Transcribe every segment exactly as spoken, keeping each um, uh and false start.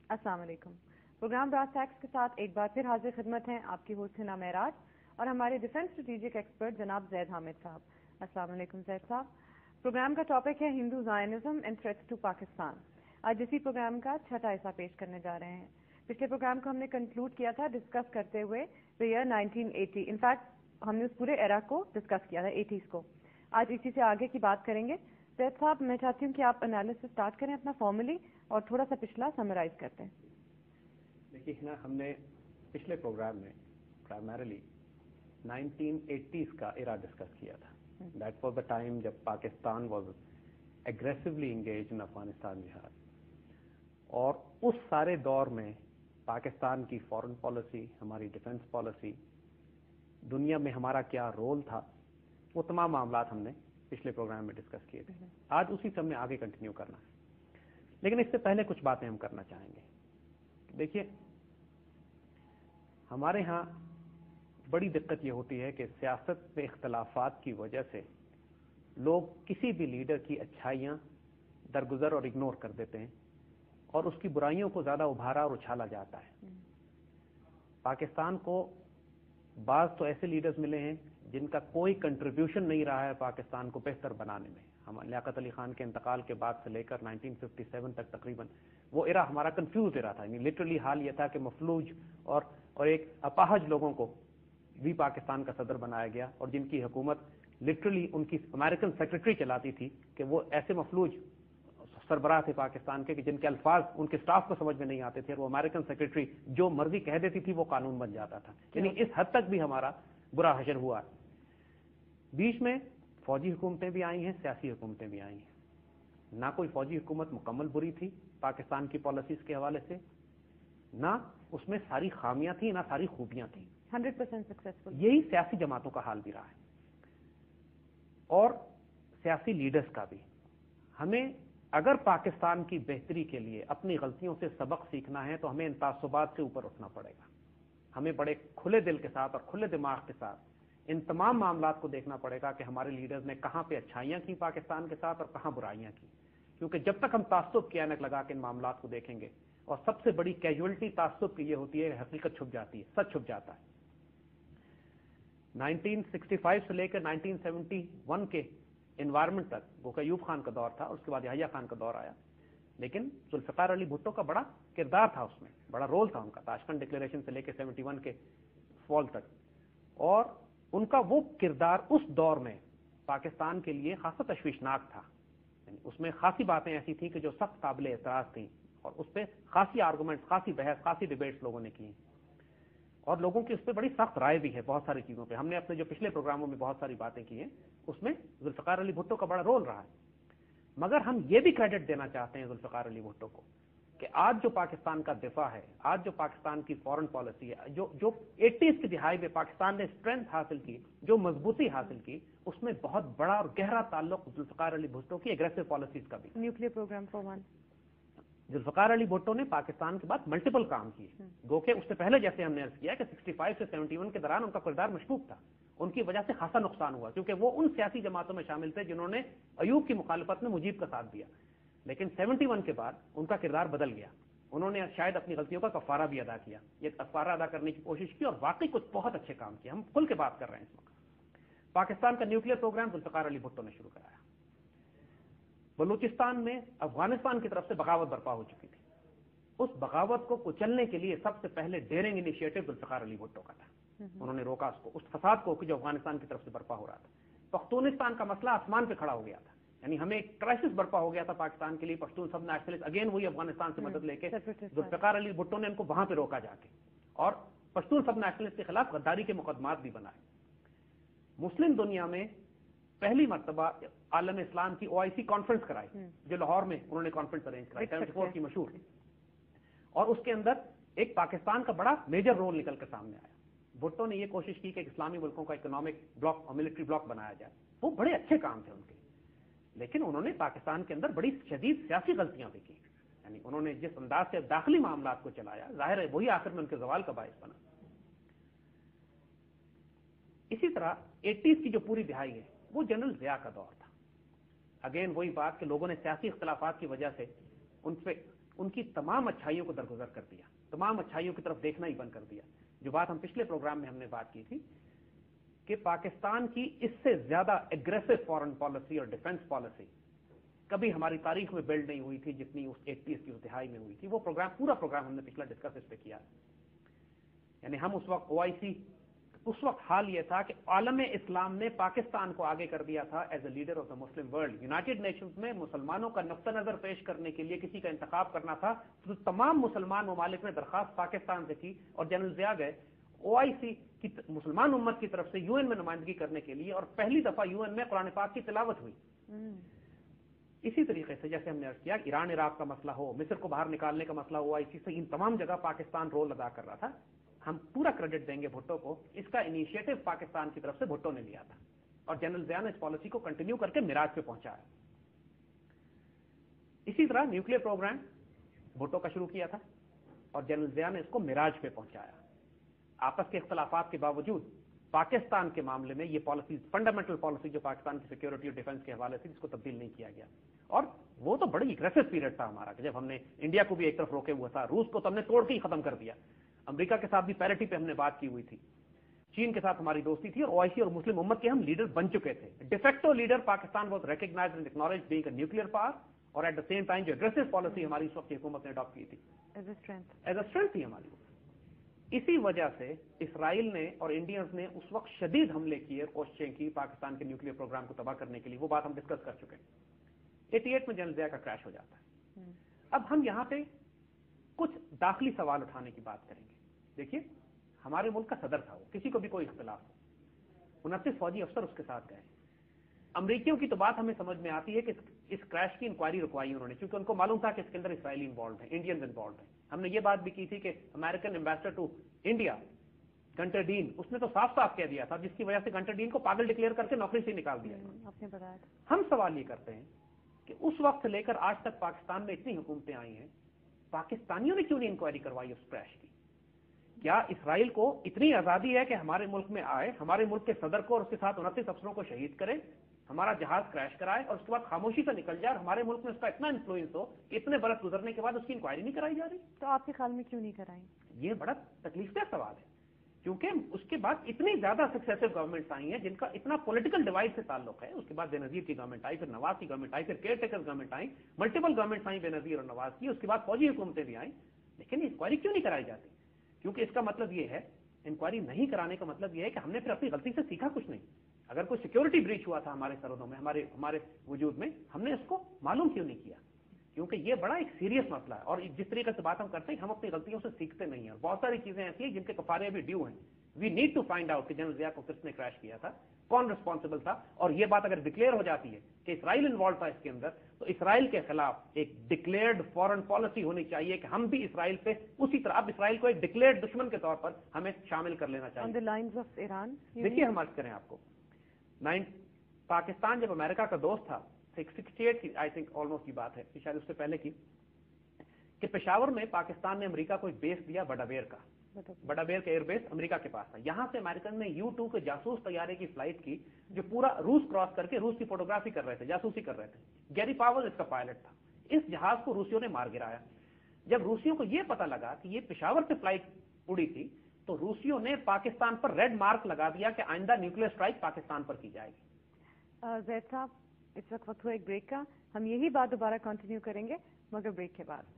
السلام علیکم. Programme brass tax کے ساتھ ایک بار پھر حاضر خدمت ہیں آپ کی ہوسٹ ہنا معراج اور ہمارے ڈیفنس اسٹریٹجک ایکسپرٹ جناب زید حامد صاحب. السلام علیکم زید صاحب. پروگرام کا ٹاپک ہے Hindu zionism and threats to Pakistan. آج اسی پروگرام کا چھٹا حصہ پیش کرنے جا رہے ہیں. پچھلے پروگرام کو ہم نے کنکلوڈ کیا تھا ڈسکس کرتے ہوئے the year nineteen eighty. In fact ہم نے اس پورے ایرا کو ڈسکس کیا تھا ایٹیز کو. آج اسی سے آگے کی بات کریں گے. زید صاحب میں چاہتی ہوں کہ آپ انالیسس اسٹارٹ کریں اپنا فارملی اور تھوڑا سا پچھلا سمرائز کرتے ہیں. دیکھیے نا, ہم نے پچھلے پروگرام میں پرائمریلی نائنٹین ایٹیز کا ایرا ڈسکس کیا تھا. دیٹ واز دا ٹائم جب Pakistan was aggressively engage in Afghanistan جہاد, اور اس سارے دور میں پاکستان کی فارن پالیسی, ہماری ڈیفنس پالیسی, دنیا میں ہمارا کیا رول تھا, وہ تمام معاملات ہم نے پچھلے پروگرام میں ڈسکس کیے تھے. آج اسی سب میں آگے کنٹینیو کرنا ہے, لیکن اس سے پہلے کچھ باتیں ہم کرنا چاہیں گے. دیکھیے, ہمارے ہاں بڑی دقت یہ ہوتی ہے کہ سیاست میں اختلافات کی وجہ سے لوگ کسی بھی لیڈر کی اچھائیاں درگزر اور اگنور کر دیتے ہیں اور اس کی برائیوں کو زیادہ ابھارا اور اچھالا جاتا ہے. پاکستان کو بعض تو ایسے لیڈرز ملے ہیں جن کا کوئی کنٹریبیوشن نہیں رہا ہے پاکستان کو بہتر بنانے میں. ہم لیاقت علی خان کے انتقال کے بعد سے لے کر نائنٹین ففٹی سیون تک تقریباً وہ ایرا ہمارا کنفیوز ایرا تھا. یعنی لٹرلی حال یہ تھا کہ مفلوج اور اور ایک اپاہج لوگوں کو بھی پاکستان کا صدر بنایا گیا, اور جن کی حکومت لٹرلی ان کی امریکن سیکرٹری چلاتی تھی کہ وہ ایسے مفلوج سربراہ تھے پاکستان کے کہ جن کے الفاظ ان کے سٹاف کو سمجھ میں نہیں آتے تھے, اور وہ امریکن سیکرٹری جو مرضی کہہ دیتی تھی وہ قانون بن جاتا تھا. یعنی اس حد تک بھی ہمارا برا حشر ہوا. بیچ میں فوجی حکومتیں بھی آئی ہیں, سیاسی حکومتیں بھی آئی ہیں. نہ کوئی فوجی حکومت مکمل بری تھی پاکستان کی پالیسیز کے حوالے سے, نہ اس میں ساری خامیاں تھیں, نہ ساری خوبیاں تھیں. Hundred percent successful. یہی سیاسی جماعتوں کا حال بھی رہا ہے, اور سیاسی لیڈرز کا بھی. ہمیں اگر پاکستان کی بہتری کے لیے اپنی غلطیوں سے سبق سیکھنا ہے تو ہمیں ان تعصبات سے اوپر اٹھنا پڑے گا. ہمیں بڑے کھلے دل کے ساتھ اور کھلے دماغ کے ساتھ ان تمام معاملات کو دیکھنا پڑے گا کہ ہمارے لیڈرز نے کہاں پہ اچھائیاں کی پاکستان کے ساتھ اور کہاں برائیاں کی. کیونکہ جب تک ہم تعصب کی اینک لگا کے ان معاملات کو دیکھیں گے, اور سب سے بڑی کیجولٹی تعصب کی یہ ہوتی ہے کہ حقیقت چھپ جاتی ہے, سچ چھپ جاتا ہے. نائنٹین سکسٹی فائیو سے لے کر نائنٹین سیونٹی ون کے انوائرمنٹ تک وہ کہ ایوب خان کا دور تھا, اور اس کے بعد یحییٰ خان کا دور آیا, لیکن ذوالفقار علی بھٹو کا بڑا کردار تھا, اس میں بڑا رول تھا ان کا, تاشقند ڈکلیریشن سے لے کے سیونٹی ون کے فال تک. اور ان کا وہ کردار اس دور میں پاکستان کے لیے خاصا تشویشناک تھا. یعنی اس میں خاصی باتیں ایسی تھیں کہ جو سخت قابل اعتراض تھیں, اور اس پہ خاصی آرگومنٹ, خاصی بحث, خاصی ڈیبیٹس لوگوں نے کی, اور لوگوں کی اس پہ بڑی سخت رائے بھی ہے بہت ساری چیزوں پہ. ہم نے اپنے جو پچھلے پروگراموں میں بہت ساری باتیں کی ہیں, اس میں ذوالفقار علی بھٹو کا بڑا رول رہا ہے. مگر ہم یہ بھی کریڈٹ دینا چاہتے ہیں ذوالفقار علی بھٹو کو کہ آج جو پاکستان کا دفاع ہے, آج جو پاکستان کی فارن پالیسی ہے, جو جو ایٹیز کی دہائی میں پاکستان نے اسٹرینتھ حاصل کی, جو مضبوطی حاصل کی, اس میں بہت بڑا اور گہرا تعلق ذوالفقار علی بھٹو کی ایگریسو پالیسیز کا بھی. Nuclear program for one. Zulfikar Ali Bhutto نے پاکستان کے بعد ملٹیپل کام کیے, گو کہ اس سے پہلے جیسے ہم نے عرض کیا کہ سکسٹی فائیو سے سیونٹی ون کے دوران ان کا کردار مشکوک تھا. ان کی وجہ سے خاصا نقصان ہوا, کیونکہ وہ ان سیاسی جماعتوں میں شامل تھے جنہوں نے ایوب کی مخالفت میں مجیب کا ساتھ دیا. لیکن سیونٹی ون کے بعد ان کا کردار بدل گیا. انہوں نے شاید اپنی غلطیوں کا کفارہ بھی ادا کیا, یہ کفارہ ادا کرنے کی کوشش کی, اور واقعی کچھ بہت اچھے کام کیے. ہم کھل کے بات کر رہے ہیں اس وقت. پاکستان کا نیوکلیئر پروگرام ذوالفقار علی بھٹو نے شروع کرایا. بلوچستان میں افغانستان کی طرف سے بغاوت برپا ہو چکی تھی. اس بغاوت کو کچلنے کے لیے سب سے پہلے ڈیرنگ انیشیٹو ذوالفقار علی بھٹو کا تھا. انہوں نے روکا اس کو, اس فساد کو جو افغانستان کی طرف سے برپا ہو رہا تھا. پختونستان کا مسئلہ آسمان پہ کھڑا ہو گیا تھا, یعنی ہمیں ایک کرائسس برپا ہو گیا تھا پاکستان کے لیے. پشتون سب نیشنلسٹ اگین وہی افغانستان سے مدد لے کے ذوالفقار علی بھٹو نے ان کو وہاں پہ روکا جا کے, اور پشتون سب نیشنلسٹ کے خلاف غداری کے مقدمات بھی بنائے. مسلم دنیا میں پہلی مرتبہ عالم اسلام کی او آئی سی کانفرنس کرائی, جو لاہور میں انہوں نے کانفرنس ارینج کرائی, سیونٹی فور کی مشہور, اور اس کے اندر ایک پاکستان کا بڑا میجر رول نکل کر سامنے آیا. بھٹو نے یہ کوشش کی کہ اسلامی ملکوں کا اکنامک بلاک اور ملٹری بلاک بنایا جائے. وہ بڑے اچھے کام تھے ان کے, لیکن انہوں نے پاکستان کے اندر بڑی شدید سیاسی غلطیاں بھی کی. یعنی انہوں نے جس انداز سے داخلی معاملات کو چلایا, ظاہر ہے وہی آخر میں ان کے زوال کا باعث بنا. اسی طرح ایٹیز کی جو پوری دہائی ہے وہ جنرل ضیاء کا دور تھا. اگین وہی بات کہ لوگوں نے سیاسی اختلافات کی وجہ سے ان پہ ان کی تمام اچھائیوں کو درگزر کر دیا, تمام اچھائیوں کی طرف دیکھنا ہی بند کر دیا. جو بات ہم پچھلے پروگرام میں ہم نے بات کی تھی کہ پاکستان کی اس سے زیادہ اگریسو فارن پالیسی اور ڈیفنس پالیسی کبھی ہماری تاریخ میں بلڈ نہیں ہوئی تھی جتنی اس ایٹیز کی اس دہائی میں ہوئی تھی. وہ پروگرام پورا پروگرام ہم نے پچھلا ڈسکس اس پہ کیا. یعنی ہم اس وقت او آئی سی, اس وقت حال یہ تھا کہ عالم اسلام نے پاکستان کو آگے کر دیا تھا as a leader of the Muslim world. United Nations میں مسلمانوں کا نقطہ نظر پیش کرنے کے لیے کسی کا انتخاب کرنا تھا تو تمام مسلمان ممالک نے درخواست پاکستان سے کی اور جنرل ضیاء گئے او آئی سی کی مسلمان امت کی طرف سے یو این میں نمائندگی کرنے کے لیے, اور پہلی دفعہ یو این میں قرآن پاک کی تلاوت ہوئی. اسی طریقے سے جیسے ہم نے عرض کیا ایران عراق کا مسئلہ ہو, مصر کو باہر نکالنے کا مسئلہ او آئی سی سے, ان تمام جگہ پاکستان رول ادا کر رہا تھا. ہم پورا کریڈٹ دیں گے بھٹو کو, اس کا انیشیٹو پاکستان کی طرف سے بھٹو نے لیا تھا اور جنرل ضیاء نے اس پالیسی کو کنٹینیو کر کے میراج پہ پہنچایا. اسی طرح نیوکلیر پروگرام بھٹو کا شروع کیا تھا اور جنرل ضیاء نے اس کو میراج پہ پہنچایا. آپس کے اختلافات کے باوجود پاکستان کے معاملے میں یہ پالیسی, فنڈامنٹل پالیسی جو پاکستان کی سیکورٹی اور ڈیفنس کے حوالے سے, اس کو تبدیل نہیں کیا گیا. اور وہ تو بڑی اگریسو پیریڈ تھا ہمارا کہ جب ہم نے انڈیا کو بھی ایک طرف روکے ہوا تھا, روس کو تو ہم نے توڑ کے ہی ختم کر دیا, امریکہ کے ساتھ بھی پیرٹی پہ ہم نے بات کی ہوئی تھی, چین کے ساتھ ہماری دوستی تھی, اور او آئی سی اور مسلم امت کے ہم لیڈر بن چکے تھے. De facto leader Pakistan was recognised and acknowledged being a nuclear power, اور ایٹ دا سیم ٹائم جو اگریسو پالیسی ہماری اس وقت کی حکومت نے اڈاپٹ کی تھی ایز اے اسٹرینتھ تھی ہماری. اسی وجہ سے اسرائیل نے اور انڈینز نے اس وقت شدید حملے کیے, کوششیں کی پاکستان کے نیوکلیئر پروگرام کو تباہ کرنے کے لیے. وہ بات ہم ڈسکس کر چکے ہیں. ایٹی ایٹ میں جنرل ضیاء کا کریش ہو جاتا ہے. اب ہم یہاں پہ کچھ داخلی سوال اٹھانے کی بات کریں گے. دیکھیے, ہمارے ملک کا صدر تھا, وہ کسی کو بھی کوئی اختلاف ہو, انتیس فوجی افسر اس کے ساتھ گئے. امریکیوں کی تو بات ہمیں سمجھ میں آتی ہے کہ اس کریش کی انکوائری رکوائی انہوں نے, کیونکہ ان کو معلوم تھا کہ اس کے اندر اسرائیلی انوالوڈ ہیں, انڈینز انوالوڈ ہیں. ہم نے یہ بات بھی کی تھی کہ American ambassador to India Gunther Dean, اس نے تو صاف صاف کہہ دیا تھا, جس کی وجہ سے گنٹر ڈین کو پاگل ڈکلیئر کر کے نوکری سے نکال دیا. ہم سوال یہ کرتے ہیں کہ اس وقت سے لے کر آج تک پاکستان میں اتنی حکومتیں آئی ہیں, پاکستانیوں نے کیوں نہیں انکوائری کروائی اس کریش کی؟ کیا اسرائیل کو اتنی آزادی ہے کہ ہمارے ملک میں آئے, ہمارے ملک کے صدر کو اور اس کے ساتھ انتیس افسروں کو شہید کرے, ہمارا جہاز کریش کرائے اور اس کے بعد خاموشی سے نکل جائے, اور ہمارے ملک میں اس کا اتنا انفلوئنس ہو کہ اتنے برس گزرنے کے بعد اس کی انکوائری نہیں کرائی جا رہی؟ تو آپ کے خیال میں کیوں نہیں کرائیں؟ یہ بڑا تکلیف دہ سوال ہے, کیونکہ اس کے بعد اتنی زیادہ سکسیسو گورنمنٹس آئی ہیں جن کا اتنا پولیٹیکل ڈیوائڈ سے تعلق ہے. اس کے بعد بے نظیر کی گورنمنٹ آئی, پھر نواز کی گورنمنٹ آئی, پھر کیئر ٹیکر گورنمنٹ آئی, ملٹیپل گورنمنٹس آئیں بے نظیر اور نواز کی, اس کے بعد فوجی حکومتیں بھی آئیں, لیکن انکوائری کیوں نہیں کرائی جاتی؟ کیونکہ اس کا مطلب یہ ہے, انکوائری نہیں کرانے کا مطلب یہ ہے کہ ہم نے پھر اپنی غلطی سے سیکھا کچھ نہیں. اگر کوئی سیکورٹی بریچ ہوا تھا ہمارے سرحدوں میں, ہمارے ہمارے وجود میں, ہم نے اس کو معلوم کیوں نہیں کیا؟ کیونکہ یہ بڑا ایک سیریس مسئلہ ہے, اور جس طریقے سے بات ہم کرتے ہیں ہم اپنی غلطیوں سے سیکھتے نہیں ہیں. اور بہت ساری چیزیں ایسی ہیں جن کے کفارے بھی ڈیو ہیں. We need to find out کہ جنرل ضیاء کو کس نے کریش کیا تھا, کون ریسپانسبل تھا, اور یہ بات اگر ڈکلیئر ہو جاتی ہے کہ اسرائیل انوالو تھا اس کے اندر, تو اسرائیل کے خلاف ایک ڈکلیئرڈ فورن پالیسی ہونی چاہیے کہ ہم بھی اسرائیل پہ اسی طرح, اب اسرائیل کو ایک ڈکلیئرڈ دشمن کے طور پر ہمیں شامل کر لینا چاہیے. دیکھیے ہم عرض کریں آپ کو, نائن پاکستان جب امریکہ کا دوست تھا, سکسٹی ایٹ کی آئی تھنک آلموسٹ کی بات ہے, شاید اس سے پہلے کی, کہ پشاور میں پاکستان نے امریکہ کو ایک بیس دیا بڑا بیر کا, بڑا بیر کا ایئر بیس امریکہ کے پاس تھا. یہاں سے امریکن نے یو ٹو کے جاسوس طیارے کی فلائٹ کی جو پورا روس کراس کر کے روس کی فوٹوگرافی کر رہے تھے, جاسوسی کر رہے تھے. گیری پاول اس کا پائلٹ تھا. اس جہاز کو روسیوں نے مار گرایا. جب روسیوں کو یہ پتا لگا کہ یہ پشاور سے فلائٹ اڑی تھی, تو روسیوں نے پاکستان پر ریڈ مارک لگا دیا کہ آئندہ نیوکلیر اسٹرائک پاکستان پر کی جائے گی. زید صاحب, اس وقت وقت ہوا ایک بریک کا, ہم یہی بات دوبارہ کنٹینیو کریں گے مگر بریک کے بعد.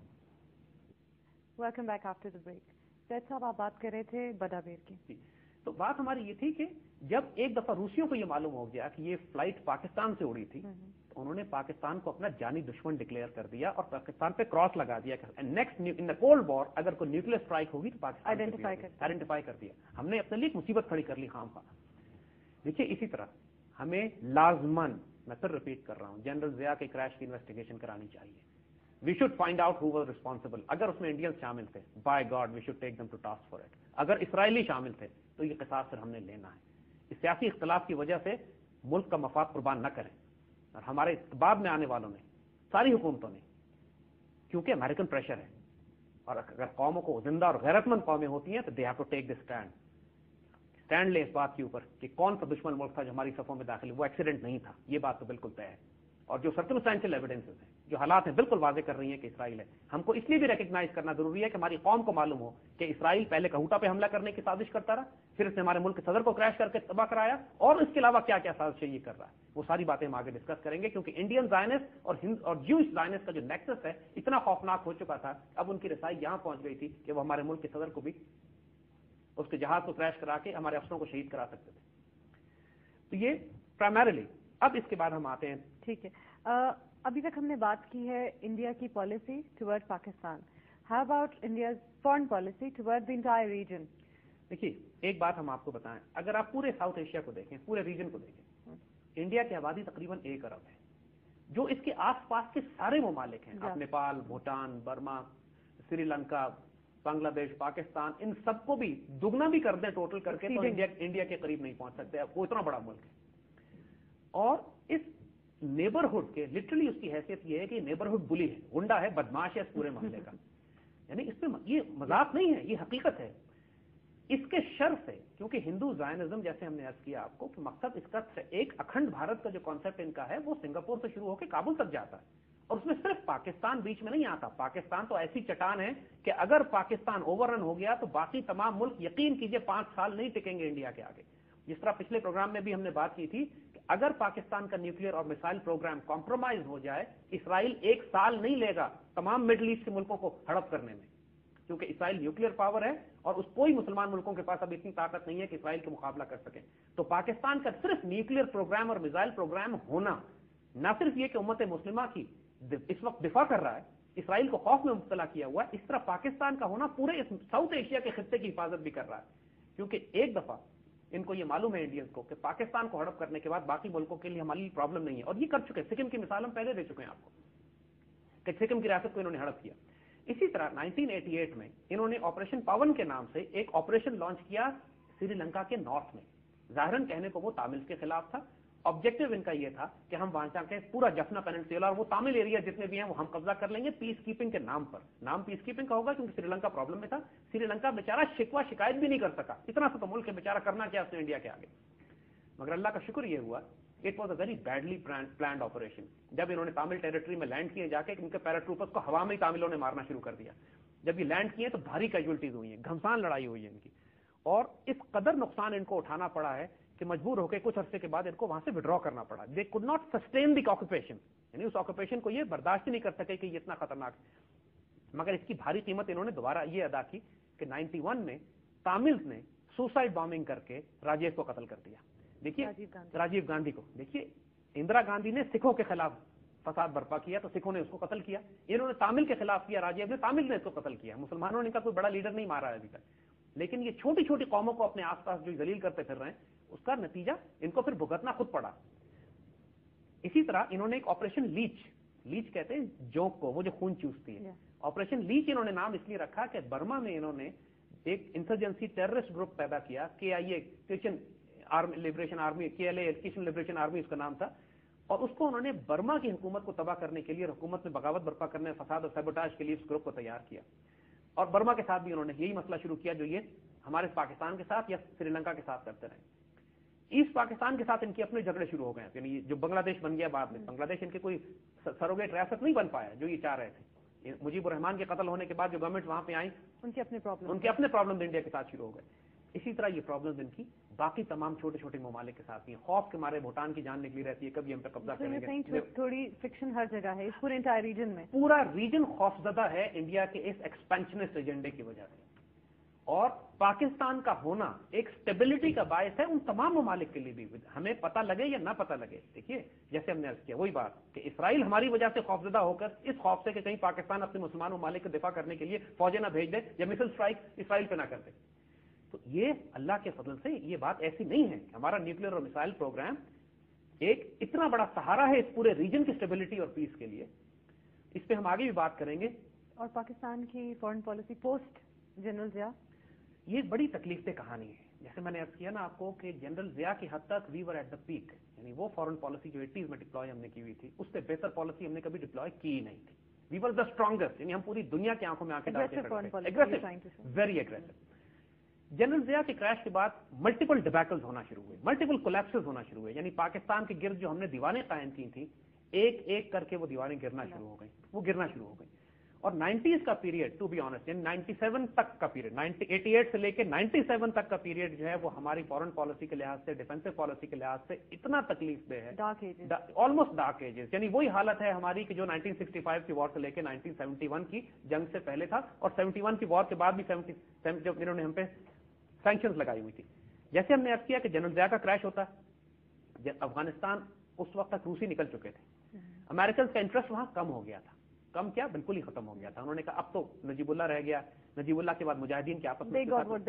Welcome back after the break. Zaid صاحب, آپ بات کر رہے تھے بڑا بیر کی. تو بات ہماری یہ تھی کہ جب ایک دفعہ روسیوں کو یہ معلوم ہو گیا کہ یہ فلائٹ پاکستان سے اڑی تھی, تو انہوں نے پاکستان کو اپنا جانی دشمن ڈکلیئر کر دیا اور پاکستان پہ کراس لگا دیا کہ next in the cold war اگر کوئی نیوکلیر اسٹرائک ہوگی تو پاکستان آئیڈینٹیفائی کر دیا. ہم نے اپنے لیے مصیبت کھڑی کر لی خام خواہ. دیکھیے اسی طرح ہمیں لازمن, میں پھر ریپیٹ کر رہا ہوں, جنرل ضیاء کے کریش کی انویسٹیگیشن کرانی چاہیے. We should find out who was responsible. اگر اس میں انڈینز شامل تھے, by God we should take them to task for it. اگر اسرائیلی شامل تھے تو یہ قصاص پھر ہم نے لینا ہے. اس سیاسی اختلاف کی وجہ سے ملک کا مفاد قربان نہ کریں. اور ہمارے بعد میں آنے والوں نے, ساری حکومتوں نے, کیونکہ امریکن پریشر ہے, اور اگر قوموں کو زندہ اور غیرت مند قومیں ہوتی ہیں تو they have to take this stand. Stand لے اس بات کے اوپر کہ کون سا دشمن ملک تھا جو ہماری صفوں میں داخل, وہ ایکسیڈنٹ نہیں تھا, یہ بات تو بالکل طے ہے. اور جو سرکمسٹینشل ایویڈنسز ہیں جو حالات ہیں بالکل واضح کر رہی ہیں کہ اسرائیل ہے. ہم کو اس لیے بھی ریکگنائز کرنا ضروری ہے کہ ہماری قوم کو معلوم ہو کہ اسرائیل پہلے کہوٹا پہ حملہ کرنے کی سازش کرتا رہا, پھر اس نے ہمارے ملک کے صدر کو کریش کر کے تباہ کرایا, اور اس کے علاوہ کیا کیا سازشیں یہ کر رہا ہے. وہ ساری باتیں ہم آگے ڈسکس کریں گے, کیونکہ انڈین زائنسٹ اور ہند اور جوش زائنسٹ کا جو نیکسس ہے اتنا خوفناک ہو چکا تھا, اب ان کی رسائی یہاں پہنچ گئی تھی کہ وہ ہمارے ملک کے صدر کو بھی اس کے جہاز کو کریش کرا کے ہمارے افسروں کو شہید کرا سکتے تھے. تو یہ پرائمریلی. اب اس کے بعد ہم آتے ہیں. ٹھیک ہے, ابھی تک ہم نے بات کی ہے انڈیا کی policy toward Pakistan. How about India's foreign policy toward the entire region? دیکھیے ایک بات ہم آپ کو بتائیں, اگر آپ پورے ساؤتھ ایشیا کو دیکھیں, پورے ریجن کو دیکھیں, انڈیا کی آبادی تقریباً ایک ارب ہے. جو اس کے آس پاس کے سارے ممالک ہیں, آپ نیپال, بھوٹان, برما, سری لنکا, بنگلہ دیش, پاکستان, ان سب کو بھی دگنا بھی کر دیں ٹوٹل کر کے تو انڈیا انڈیا کے قریب نہیں پہنچ سکتے. وہ اتنا بڑا ملک ہے. اور اس نیبرہڈ کے لٹرلی اس کی حیثیت یہ ہے کہ نیبرہڈ بلی ہے, گنڈا ہے, بدماش ہے اس پورے محلے کا. یعنی اس میں یہ مذاق نہیں ہے, یہ حقیقت ہے. اس کے شر سے, کیونکہ ہندو زائنزم جیسے ہم نے عرض کیا آپ کو کہ مقصد اس کا ایک اکھنڈ بھارت کا جو کانسیپٹ ان کا ہے وہ سنگاپور سے شروع ہو کے کابل تک جاتا ہے, اور اس میں صرف پاکستان بیچ میں نہیں آتا. پاکستان تو ایسی چٹان ہے کہ اگر پاکستان اوور رن ہو گیا تو باقی تمام ملک یقین کیجئے پانچ سال نہیں ٹکیں گے انڈیا کے آگے. جس طرح پچھلے پروگرام میں بھی ہم نے بات کی تھی کہ اگر پاکستان کا نیوکلیئر اور میسائل پروگرام کمپرومائز ہو جائے, اسرائیل ایک سال نہیں لے گا تمام مڈل ایسٹ کے ملکوں کو ہڑپ کرنے میں, کیونکہ اسرائیل نیوکلیئر پاور ہے اور اس کوئی مسلمان ملکوں کے پاس اب اتنی طاقت نہیں ہے کہ اسرائیل کا مقابلہ کر سکیں. تو پاکستان کا صرف نیوکلیئر پروگرام اور میزائل پروگرام ہونا نہ صرف یہ کہ امت مسلمہ کی اس وقت دفاع کر رہا ہے, اسرائیل کو خوف میں مبتلا کیا ہوا ہے, اس طرح پاکستان کا ہونا پورے ساؤتھ ایشیا کے خطے کی حفاظت بھی کر رہا ہے. کیونکہ ایک دفعہ ان کو یہ معلوم ہے انڈینز کو کہ پاکستان کو ہڑپ کرنے کے بعد باقی ملکوں کے لیے ہماری پرابلم نہیں ہے, اور یہ کر چکے. سکم کی مثال ہم پہلے دے چکے ہیں آپ کو کہ سکم کی ریاست کو انہوں نے ہڑپ کیا. اسی طرح نائنٹین ایٹی ایٹ میں انہوں نے آپریشن پاون کے نام سے ایک آپریشن لانچ کیا سری لنکا کے نارتھ میں. ظاہراً کہنے کو وہ تاملز کے خلاف تھا. آبجیکٹو ان کا یہ تھا کہ ہم وہاں جا کے پورا جفنا پیننسولا اور وہ تامل ایریا جتنے بھی ہیں وہ ہم قبضہ کر لیں گے پیس کیپنگ کے نام پر. نام پیس کیپنگ کا ہوگا کیونکہ سری لنکا پرابلم میں تھا. سری لنکا بیچارہ شکوہ شکایت بھی نہیں کر سکا, اتنا سا تو ملک ہے بیچارہ, کرنا کیا اس نے انڈیا کے آگے. مگر اللہ کا شکر یہ ہوا, it was a very badly planned operation. جب انہوں نے تامل ٹیریٹری میں لینڈ کیے جا کے ان کے پیراٹروپرز کو ہوا میں ہی تاملوں نے مارنا شروع کر دیا. جب یہ لینڈ کیے تو بھاری کیجولٹیز ہوئی ہیں, گھمسان لڑائی ہوئی ہے ان کی, اور اس قدر نقصان ان کو اٹھانا پڑا ہے کہ مجبور ہو کے کچھ عرصے کے بعد ان کو وہاں سے وڈرا کرنا پڑا. They could not sustain the occupation, یعنی اس آکوپیشن کو یہ برداشت ہی نہیں کر سکے کہ یہ اتنا خطرناک ہے. مگر اس کی بھاری قیمت انہوں نے دوبارہ یہ ادا کی کہ نائنٹی ون میں تاملز نے سوسائڈ بامبنگ کر کے راجیو کو قتل کر دیا. دیکھیے راجیو گاندھی کو دیکھیے, اندرا گاندھی نے سکھوں کے خلاف فساد برپا کیا تو سکھوں نے اس کو قتل کیا. انہوں نے تامل کے خلاف کیا, راجیو نے تامل نے اس کو قتل کیا. مسلمانوں نے کا کوئی بڑا لیڈر نہیں مارا ہے ابھی تک, لیکن یہ چھوٹی چھوٹی قوموں کو اپنے آس پاس جو ذلیل کرتے پھر رہے ہیں اس کا نتیجہ ان کو پھر بھگتنا خود پڑا. اسی طرح انہوں نے ایک آپریشن لیچ, لیچ کہتے ہیں جونک کو, وہ جو خون چوستی ہے, آپریشن لیچ انہوں نے نام اس لیے رکھا کہ برما میں انہوں نے ایک انسرجنسی ٹیررسٹ گروپ پیدا کیا, K I A Christian Liberation Army, K L A Christian Liberation Army اس کا نام تھا, اور اس کو انہوں نے برما کی حکومت کو تباہ کرنے کے لیے اور حکومت میں بغاوت برپا کرنے, فساد اور سیبوٹاج کے لیے اس گروپ کو تیار کیا. اور برما کے ساتھ بھی انہوں نے یہی مسئلہ شروع کیا جو یہ ہمارے پاکستان کے ساتھ یا سری لنکا کے ساتھ کرتے رہے. ایسٹ پاکستان کے ساتھ ان کے اپنے جھگڑے شروع ہو گئے, یعنی جو بنگلہ دیش بن گیا بعد میں, بنگلہ دیش ان کے کوئی سروگیٹ ریاست نہیں بن پایا جو یہ چاہ رہے تھے. مجیب الرحمان کے قتل ہونے کے بعد جو گورنمنٹ وہاں پہ آئی, ان کے اپنے پرابلم ان کے اپنے پرابلم انڈیا کے ساتھ شروع ہو گئے. اسی طرح یہ پرابلمز ان کی باقی تمام چھوٹے چھوٹے ممالک کے ساتھ ہیں. خوف کے مارے بھوٹان کی جان نکلی رہتی ہے کبھی ہم پہ قبضہ کریں گے. تھوڑی فکشن ہر جگہ ہے, اس پورے انٹائر ریجن میں پورا ریجن خوفزدہ ہے انڈیا کے اس ایکسپینشنسٹ ایجنڈے کی وجہ سے, اور پاکستان کا ہونا ایک سٹیبلٹی کا باعث ہے ان تمام ممالک کے لیے بھی, ہمیں پتہ لگے یا نہ پتہ لگے. دیکھیے جیسے ہم نے عرض کیا وہی بات کہ اسرائیل ہماری وجہ سے خوفزدہ ہو کر اس خوف سے کہ کہیں پاکستان اپنے مسلمان ممالک کو دفاع کرنے کے لیے فوجیں نہ بھیج دے یا مثل اسٹرائک اسرائیل پہ نہ کر دے. تو یہ اللہ کے فضل سے یہ بات ایسی نہیں ہے. ہمارا نیوکلیئر اور میسائل پروگرام ایک اتنا بڑا سہارا ہے اس پورے ریجن کی سٹیبلٹی اور پیس کے لیے. اس پہ ہم آگے بھی بات کریں گے. اور پاکستان کی foreign policy post general Zia, یہ بڑی تکلیف دہ کہانی ہے. جیسے میں نے عرض کیا نا آپ کو کہ جنرل ضیاء کی حد تک وی ور ایٹ دا پیک, یعنی وہ فارن پالیسی جو ایٹیز میں ڈپلوائے ہم نے کی ہوئی تھی اس سے بہتر پالیسی ہم نے کبھی ڈپلوائے کی ہی نہیں تھی. وی ور دا اسٹرانگیسٹ, یعنی ہم پوری دنیا کی آنکھوں میں آنکھیں ڈال کے ویری ایگریسو. جنرل ضیاء کے کریش کے بعد ملٹیپل ڈیبیکلز ہونا شروع ہوئے, ملٹیپل کولیپسز ہونا شروع ہوئے, یعنی پاکستان کے گرد جو ہم نے دیوانیں قائم کی تھیں ایک ایک کر کے وہ دیواریں گرنا شروع ہو گئی وہ گرنا شروع ہو گئی اور نائنٹیز کا پیریڈ ٹو بی آنےسٹ یعنی نائنٹی سیون تک کا پیریڈ ایٹی ایٹ سے لے کے نائنٹی سیون تک کا پیریڈ جو ہے وہ ہماری فورن پالیسی کے لحاظ سے ڈیفینسو پالیسی کے لحاظ سے اتنا تکلیف دہ ہے, آلموسٹ ڈارک ایجز, یعنی وہی حالت ہے ہماری کہ جو نائنٹین سکسٹی فائیو کی وار سے لے کے نائنٹین سیونٹی ون کی جنگ سے پہلے تھا اور سیونٹی ون کی وار کے بعد بھی جب انہوں نے ہم پہ سینکشنز لگائی ہوئی تھی. جیسے ہم نے عرض کیا کہ جنرل ضیاء کا کریش ہوتا ہے, افغانستان اس وقت تک روسی نکل چکے تھے, امریکنز کا انٹرسٹ وہاں کم ہو گیا تھا, کم کیا بالکل ہی ختم ہو گیا تھا. انہوں نے کہا اب تو نجیب اللہ رہ گیا, نجیب اللہ کے بعد مجاہدین کے آپس میں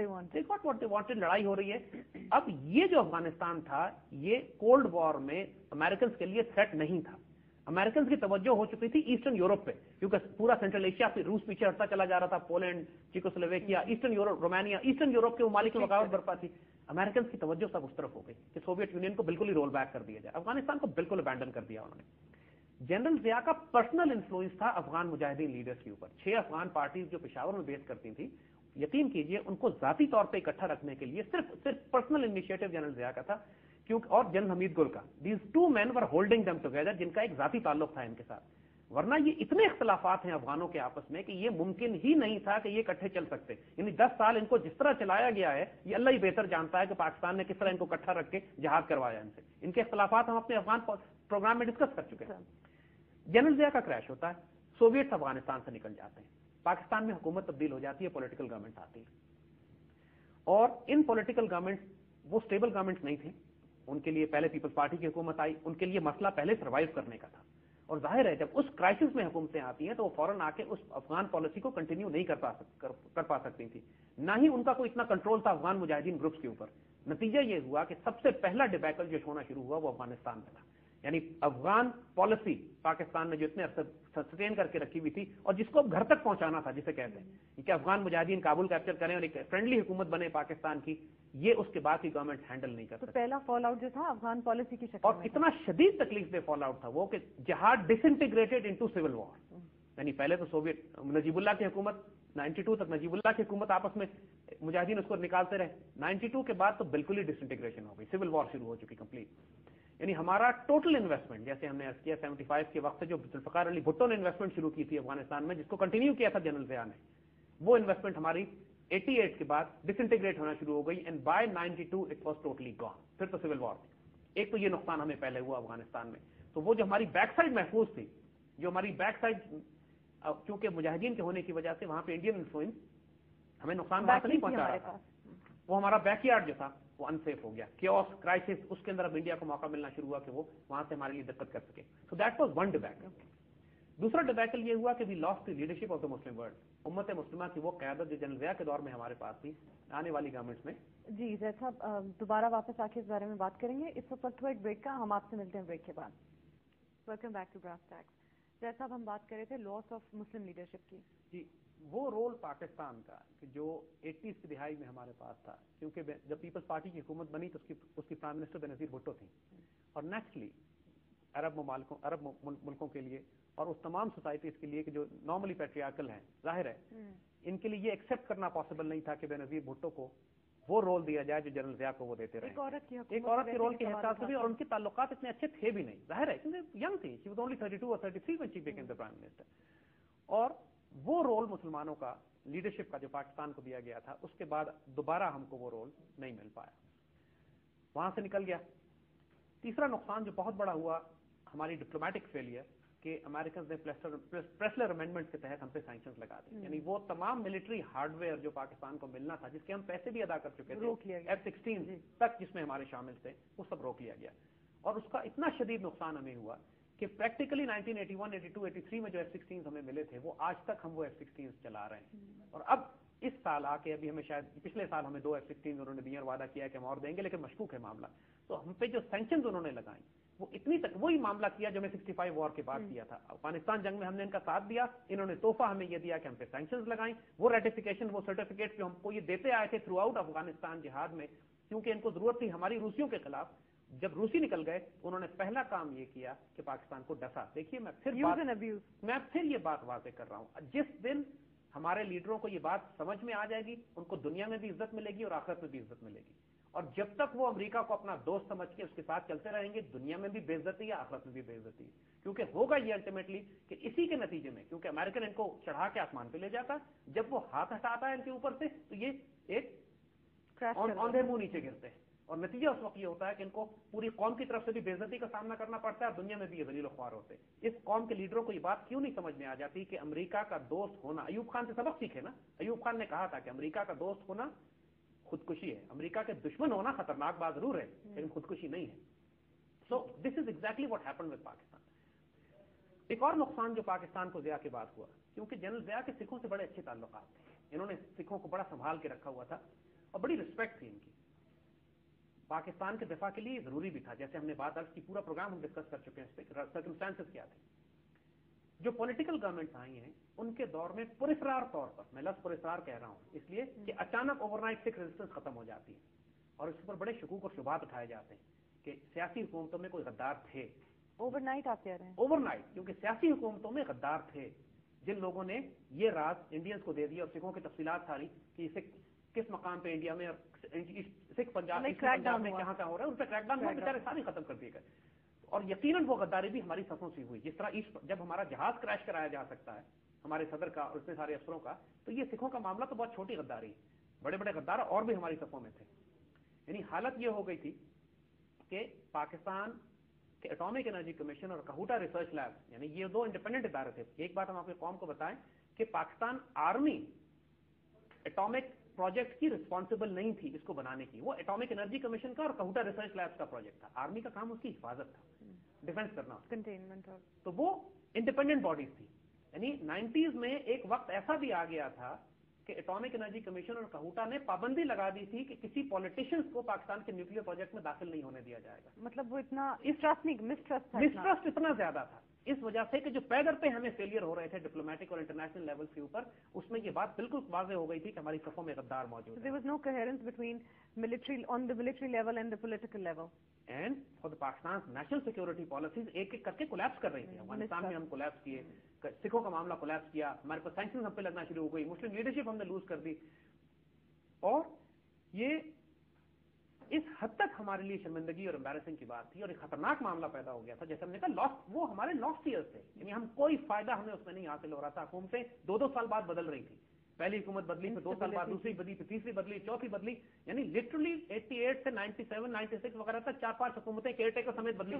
لڑائی ہو رہی ہے. اب یہ جو افغانستان تھا یہ کولڈ وار میں امریکنز کے لیے تھریٹ نہیں تھا. امریکنز کی توجہ ہو چکی تھی ایسٹرن یورپ پہ, کیونکہ پورا سینٹرل ایشیا پہ روس پیچھے ہٹتا چلا جا رہا تھا, Poland, Czechoslovakia, Eastern Europe, Romania, Eastern Europe کے ممالک کی بغاوت برپا تھی. امریکنز کی توجہ سب اس طرف ہو گئی کہ سوویت یونین کو بالکل ہی رول بیک کر دیا جائے, افغانستان کو بالکل ابینڈن کر دیا انہوں نے. جنرل ضیاء کا پرسنل انفلوئنس تھا افغان مجاہدین لیڈرز کے اوپر. چھ افغان پارٹیز جو پشاور میں بیس کرتی تھیں, یقین کیجئے ان کو ذاتی طور پہ اکٹھا رکھنے کے لیے صرف صرف پرسنل انیشیٹو جنرل ضیاء کا تھا, کیونکہ اور جنرل حمید گل کا. These two men were holding them together, جن کا ایک ذاتی تعلق تھا ان کے ساتھ. ورنہ یہ اتنے اختلافات ہیں افغانوں کے آپس میں کہ یہ ممکن ہی نہیں تھا کہ یہ اکٹھے چل سکتے. یعنی دس سال ان کو جس طرح چلایا گیا ہے یہ اللہ ہی بہتر جانتا ہے کہ پاکستان نے کس طرح ان کو اکٹھا رکھ کے جہاد کروایا ان سے. ان کے اختلافات ہم اپنے افغان پروگرام میں ڈسکس کر چکے ہیں. جنرل ضیاء کا کریش ہوتا ہے, سوویٹ افغانستان سے نکل جاتے ہیں, پاکستان میں حکومت تبدیل ہو جاتی ہے, پولیٹیکل گورنمنٹ آتی ہے. اور ان پولیٹیکل گورنمنٹ وہ اسٹیبل گورنمنٹ نہیں تھے, ان کے لیے پہلے پیپلز پارٹی کی حکومت آئی, ان کے لیے مسئلہ پہلے سروائیو کرنے کا تھا. اور ظاہر ہے جب اس کرائسس میں حکومتیں آتی ہیں تو وہ فوراً آ کے اس افغان پالیسی کو کنٹینیو نہیں کر پا کر پا سکتی تھی, نہ ہی ان کا کوئی اتنا کنٹرول تھا افغان مجاہدین گروپس کے اوپر. نتیجہ یہ ہوا کہ سب سے پہلا ڈیبیکل جو ہونا شروع ہوا وہ افغانستان میں تھا. یعنی افغان پالیسی پاکستان نے جو اتنے عرصے سسٹین کر کے رکھی ہوئی تھی اور جس کو اب گھر تک پہنچانا تھا, جسے کہتے ہیں کہ افغان مجاہدین کابل کیپچر کریں اور ایک فرینڈلی حکومت بنے پاکستان کی, یہ اس کے بعد کی گورنمنٹ ہینڈل نہیں کر سکتی. پہلا فال آؤٹ جو تھا افغان پالیسی کی شکل اور اتنا شدید تکلیف دہ فال آؤٹ تھا وہ کہ جہاد disintegrated into civil war. یعنی پہلے تو سوویت نجیب اللہ کی حکومت نائنٹی ٹو تک نجیب اللہ کی حکومت آپس میں مجاہدین اس کو نکالتے رہے, نائنٹی ٹو کے بعد تو بالکل ہی ڈس انٹیگریشن ہو گئی, سول وار شروع ہو چکی کمپلیٹ. یعنی ہمارا ٹوٹل انویسٹمنٹ جیسے ہم نے عرض کیا سیونٹی فائیو کے وقت سے جو ذوالفقار علی بھٹو نے انویسٹمنٹ شروع کی تھی افغانستان میں, جس کو کنٹینیو کیا تھا جنرل ضیاء نے, وہ انویسٹمنٹ ہماری ایٹی ایٹ کے بعد ڈس انٹیگریٹ ہونا شروع ہو گئی and by ninety two it was totally gone. پھر تو سول وار تھی. ایک تو یہ نقصان ہمیں پہلے ہوا افغانستان میں, تو وہ جو ہماری بیک سائڈ محفوظ تھی, جو ہماری بیک سائڈ کیونکہ مجاہدین کے ہونے کی وجہ سے وہاں پہ انڈین انفلوئنس ہمیں نقصان وہاں سے نہیں پہنچا رہا تھا, وہ ہمارا بیک یارڈ جو تھا وہ انسیف ہو گیا. کیوس کرائسس اس کے اندر اب انڈیا کو موقع ملنا شروع ہوا کہ وہ وہاں سے ہمارے لیے دقت کر سکے. So that was one debacle. دوسرا ڈیبیکل یہ ہوا کہ we lost the leadership of the Muslim world. امت مسلمہ کی وہ قیادت جو جنرل ضیاء کے دور میں ہمارے پاس تھی, آنے والی گورنمنٹس میں. جی زید صاحب دوبارہ واپس آ کے اس بارے میں بات کریں گے. اس وقت ایک بریک کا, ہم آپ سے ملتے ہیں بریک کے بعد. Welcome back to brass tacks. Zaid صاحب ہم بات کر رہے تھے لاس آف مسلم لیڈرشپ کی. جی, وہ رول پاکستان کا کہ جو ایٹیز کی دہائی میں ہمارے پاس تھا, کیونکہ جب پیپلز پارٹی کی حکومت بنی تو اس کی اس کی پرائم منسٹر بینظیر بھٹو تھیں, اور نیکسٹلی عرب ممالکوں عرب ملکوں کے لیے اور اس تمام سوسائٹیز کے لیے کہ جو نارملی پیٹریارکل ہیں, ظاہر ہے ان کے لیے یہ ایکسیپٹ کرنا پاسبل نہیں تھا کہ بینظیر بھٹو کو وہ رول دیا جائے جو جنرل ضیاء کو وہ دیتے رہے. ایک عورت کی ایک عورت کے رول کے حساب سے بھی, اور ان کے تعلقات اتنے اچھے تھے بھی نہیں, ظاہر ہے کیونکہ ینگ تھی, she was only thirty two اور thirty three when she became the prime minister. اور وہ رول مسلمانوں کا لیڈرشپ کا جو پاکستان کو دیا گیا تھا, اس کے بعد دوبارہ ہم کو وہ رول نہیں مل پایا, وہاں سے نکل گیا. تیسرا نقصان جو بہت بڑا ہوا ہماری ڈپلومیٹک فیلئر کہ امریکنز نے پریسلر امینڈمنٹ کے تحت ہم پہ سینکشنز لگا دی. یعنی وہ تمام ملٹری ہارڈ ویئر جو پاکستان کو ملنا تھا, جس کے ہم پیسے بھی ادا کر چکے تھے ایف سکسٹین تک جس میں ہمارے شامل تھے, وہ سب روک لیا گیا. اور اس کا اتنا شدید نقصان ہمیں ہوا کہ practically nineteen eighty one eighty two eighty three میں جو ایف سکسٹین ہمیں ملے تھے وہ آج تک ہم وہ ایف سکسٹین چلا رہے ہیں. اور اب اس سال آ کے ابھی ہمیں شاید پچھلے سال ہمیں دو ایف سکسٹین انہوں نے دیا اور وعدہ کیا کہ ہم اور دیں گے, لیکن مشکوک ہے معاملہ. تو ہم پہ جو سینکشنز انہوں نے لگائیں وہ اتنی تک وہی معاملہ کیا جو ہمیں سکسٹی فائیو وار کے بعد کیا تھا. افغانستان جنگ میں ہم نے ان کا ساتھ دیا, انہوں نے تحفہ ہمیں یہ دیا کہ ہم پہ سینکشنز لگائیں. وہ ریٹیفیکیشن وہ سرٹیفکیٹ جو ہم کو یہ دیتے آئے تھے تھرو آؤٹ افغانستان جہاد میں, کیونکہ ان کو ضرورت تھی ہماری روسیوں کے خلاف. جب روسی نکل گئے انہوں نے پہلا کام یہ کیا کہ پاکستان کو ڈسا. دیکھیے میں پھر بات میں پھر یہ بات واضح کر رہا ہوں, جس دن ہمارے لیڈروں کو یہ بات سمجھ میں آ جائے گی ان کو دنیا میں بھی عزت ملے گی اور آخرت میں بھی عزت ملے گی. اور جب تک وہ امریکہ کو اپنا دوست سمجھ کے اس کے ساتھ چلتے رہیں گے دنیا میں بھی بے عزتی ہے آخرت میں بھی بے عزتی ہے. کیونکہ ہوگا یہ الٹیمیٹلی کہ اسی کے نتیجے میں کیونکہ امریکن ان کو چڑھا کے آسمان پہ لے جاتا ہے, جب وہ ہاتھ ہٹاتا ہے ان کے اوپر سے تو یہ ایک آندھے منہ نیچے گرتے ہیں, اور نتیجہ اس وقت یہ ہوتا ہے کہ ان کو پوری قوم کی طرف سے بھی بے عزتی کا سامنا کرنا پڑتا ہے اور دنیا میں بھی یہ ذلیل و خوار ہوتے ہیں. اس قوم کے لیڈروں کو یہ بات کیوں نہیں سمجھ میں آ جاتی کہ امریکہ کا دوست ہونا, ایوب خان سے سبق سیکھے نا, ایوب خان نے کہا تھا کہ امریکہ کا دوست ہونا خودکشی ہے, امریکہ کے دشمن ہونا خطرناک بات ضرور ہے لیکن خودکشی نہیں ہے. So this is exactly what happen with Pakistan. ایک اور نقصان جو پاکستان کو ضیاء کے بعد ہوا, کیونکہ جنرل ضیاء کے سکھوں سے بڑے اچھے تعلقات تھے, انہوں نے سکھوں کو بڑا سنبھال کے رکھا ہوا تھا اور بڑی رسپیکٹ تھی ان کی. پاکستان کے دفاع کے لیے ضروری بھی تھا, جیسے ہم نے بات عرض کی, پورا پروگرام ہم ڈسکس کر چکے ہیں اس پہ سرکمسٹانسز کیا تھے. جو پولیٹیکل گورنمنٹس آئی ہیں ان کے دور میں پراسرار طور پر, میں لفظ پراسرار کہہ رہا ہوں اس لیے کہ اچانک اوور نائٹ سکھ ریزسٹنس ختم ہو جاتی ہے اور اس پر بڑے شکوک اور شبہات اٹھائے جاتے ہیں کہ سیاسی حکومتوں میں کوئی غدار تھے. اوور نائٹ آپ کہہ رہے ہیں؟ اوور نائٹ, کیونکہ سیاسی حکومتوں میں غدار تھے جن لوگوں نے یہ راز انڈینز کو دے دیا اور سکھوں کی تفصیلات ساری کہ اسے کس مقام پہ انڈیا میں اور سکھ پنجاب پنجاب میں کہاں کہاں ہو رہا ہے ان پہ کریک ڈاؤن ہوا, بیچارے سارے ختم کر دیے گئے. اور یقیناً وہ غداری بھی ہماری صفوں سے ہوئی. جس طرح ایسٹ جب ہمارا جہاز کریش کرایا جا سکتا ہے ہمارے صدر کا اور اتنے سارے افسروں کا, تو یہ سکھوں کا معاملہ تو بہت چھوٹی غداری ہے, بڑے بڑے غدار اور بھی ہماری صفوں میں تھے. یعنی حالت یہ ہو گئی تھی کہ پاکستان کہ اٹامک انرجی کمیشن اور کہوٹا ریسرچ لیب, یعنی یہ دو انڈیپینڈنٹ ادارے تھے. ایک بات ہم آپ کی قوم کو بتائیں کہ پاکستان آرمی اٹامک پروجیکٹ کی ریسپانسبل نہیں تھی اس کو بنانے کی, وہ اٹامک انرجی کمیشن کا اور کہوٹا ریسرچ لیب کا پروجیکٹ تھا. آرمی کا کام اس کی حفاظت تھا, ڈیفینس کرنا, کنٹینمنٹ, تو وہ انڈیپینڈنٹ باڈیز تھی. یعنی نائنٹیز میں ایک وقت ایسا بھی آ گیا تھا کہ اٹامک انرجی کمیشن اور کہوٹا نے پابندی لگا دی تھی کہ کسی پولیٹیشینز کو پاکستان کے نیوکلیر پروجیکٹ میں داخل نہیں ہونے دیا جائے گا. مطلب وہ اتنا مسٹرسٹ مسٹرسٹ اتنا زیادہ تھا اس وجہ سے کہ جو پیدر پہ ہمیں فیلئر ہو رہے تھے ڈپلومیٹک اور انٹرنیشنل لیول کے اوپر, اس میں یہ بات بالکل واضح ہو گئی تھی کہ ہماری صفوں میں غدار موجود ہے. There was no coherence between military on the military level and the political level. And for the Pakistan's national security policies ایک ایک کر کے کولیپس کر رہی تھی. افغانستان میں ہم کولیپس کیے, سکھوں کا معاملہ کولیپس کیا, ہمارے پاس سینکشنز ہم پہ لگنا شروع ہو گئی, مسلم لیڈرشپ ہم نے لوز کر دی, اور یہ اس حد تک ہمارے لیے شرمندگی اور امبیرسنگ کی بات تھی اور ایک خطرناک معاملہ پیدا ہو گیا تھا. جیسے ہم نے کہا لاسٹ, وہ ہمارے لاسٹ ایئرز تھے, یعنی ہم کوئی فائدہ ہمیں اس میں نہیں حاصل ہو رہا تھا. حکومتیں دو دو سال بعد بدل رہی تھی, پہلی حکومت بدلی پھر دو سال بعد دوسری بدلی پھر تیسری بدلی چوتھی بدلی, یعنی لٹرلی ایٹی ایٹ سے نائنٹی سیون نائنٹی سکس وغیرہ تک چار پانچ حکومتیں کیئر ٹیکر سمیت بدلی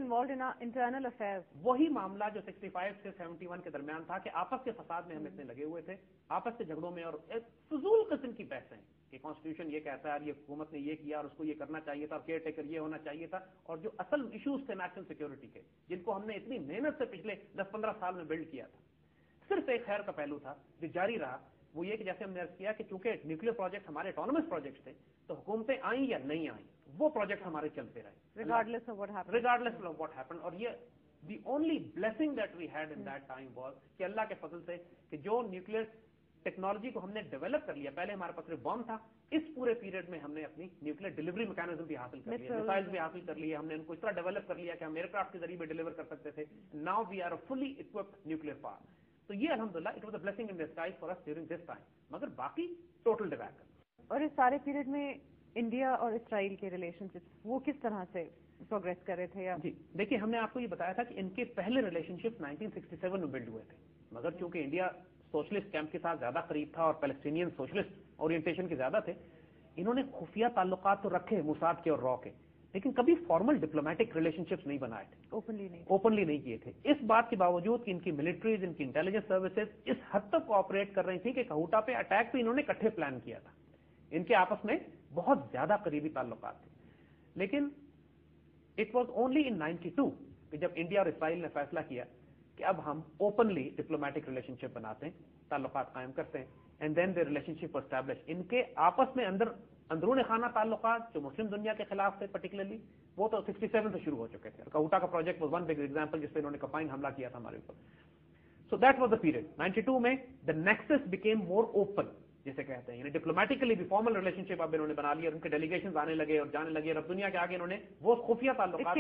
انٹرنل افیئرز. وہی معاملہ جو سکسٹی فائیو سے سیونٹی ون کے درمیان تھا کہ آپس کے فساد میں ہم اتنے لگے ہوئے تھے, آپس کے جھگڑوں میں, اور فضول قسم کی بحثیں کہ کانسٹیٹیوشن یہ کہتا ہے, یہ حکومت نے یہ کیا اور اس کو یہ کرنا چاہیے تھا, اور کیئر ٹیکر یہ ہونا چاہیے تھا, اور جو اصل ایشوز تھے نیشنل سیکورٹی کے جن کو ہم نے اتنی محنت سے پچھلے دس پندرہ سال میں بلڈ کیا تھا, صرف ایک خیر کا پہلو تھا جو جاری رہا. وہ یہ کہ جیسے ہم نے عرض کیا کہ چونکہ نیوکلیر پروجیکٹ ہمارے اٹانومس پروجیکٹس تھے تو حکومتیں آئیں یا نہیں آئیں وہ پروجیکٹ ہمارے چلتے رہے regardless of what happened. regardless of what happened. اور یہ the only blessing that we had in that time was کہ اللہ کے فضل سے کہ جو نیوکلیر ٹیکنالوجی کو ہم نے ڈیولپ کر لیا, پہلے ہمارے پاس بم تھا, اس پورے پیریڈ میں ہم نے اپنی نیوکلیر ڈیلیوری میکانزم بھی حاصل کر لیا, میسائلز بھی حاصل کر لیے, ہم نے ان کو اس طرح ڈیولپ کر لیا کہ ہم ایئر کرافٹ کے ذریعے بھی ڈیلیور کر سکتے تھے. Now we are fully equipped nuclear power. تو یہ الحمدللہ it was a blessing in disguise for اس ڈیورنگ دس ٹائم. مگر باقی ٹوٹل ڈیویکر. اور اس سارے پیریڈ میں انڈیا اور اسرائیل کے ریلیشن شپ وہ کس طرح سے پروگریس کر رہے تھے؟ یا جی دیکھیے, ہم نے آپ کو یہ بتایا تھا کہ ان کے پہلے relationship nineteen sixty seven میں بلڈ ہوئے تھے, مگر چونکہ انڈیا سوشلسٹ کیمپ کے ساتھ زیادہ قریب تھا اور پیلسٹینین سوشلسٹ اورینٹیشن کے زیادہ تھے, انہوں نے خفیہ تعلقات تو رکھے موساد کے اور را کے, لیکن کبھی فارمل ڈپلومیٹک ریلیشن شپس نہیں بنائے تھے, اوپنلی نہیں اوپنلی نہیں کیے تھے. اس بات کے باوجود کہ ان کی ملٹریز, ان کی انٹیلیجنس سروسز اس حد تک کوآپریٹ کر رہی تھی کہ کہوٹا پہ اٹیک بھی انہوں نے اکٹھے پلان کیا تھا. ان کے آپس میں بہت زیادہ قریبی تعلقات تھے. لیکن it was only in ninety two کہ جب انڈیا اور اسرائیل نے فیصلہ کیا کہ اب ہم اوپنلی ڈپلومیٹک ریلیشن شپ بناتے ہیں, تعلقات قائم کرتے ہیں, and then the relationship establish. ان کے آپس میں اندر اندرون خانہ تعلقات جو مسلم دنیا کے خلاف تھے پرٹیکولرلی, وہ تو سکسٹی سیون سے شروع ہو چکے تھے. کہوٹا کا project was one big example جس پہ انہوں نے کمبائن حملہ کیا تھا ہمارے اوپر. So that was the period. Ninety two میں the nexus became more open جسے کہتے ہیں, یعنی ڈپلومیٹکلی بھی فارمل ریلیشن شپ اب انہوں نے بنا لی اور ان کے ڈیلیگیشن آنے لگے اور جانے لگے, اور اب دنیا کے آگے انہوں نے وہ خفیہ تعلقات,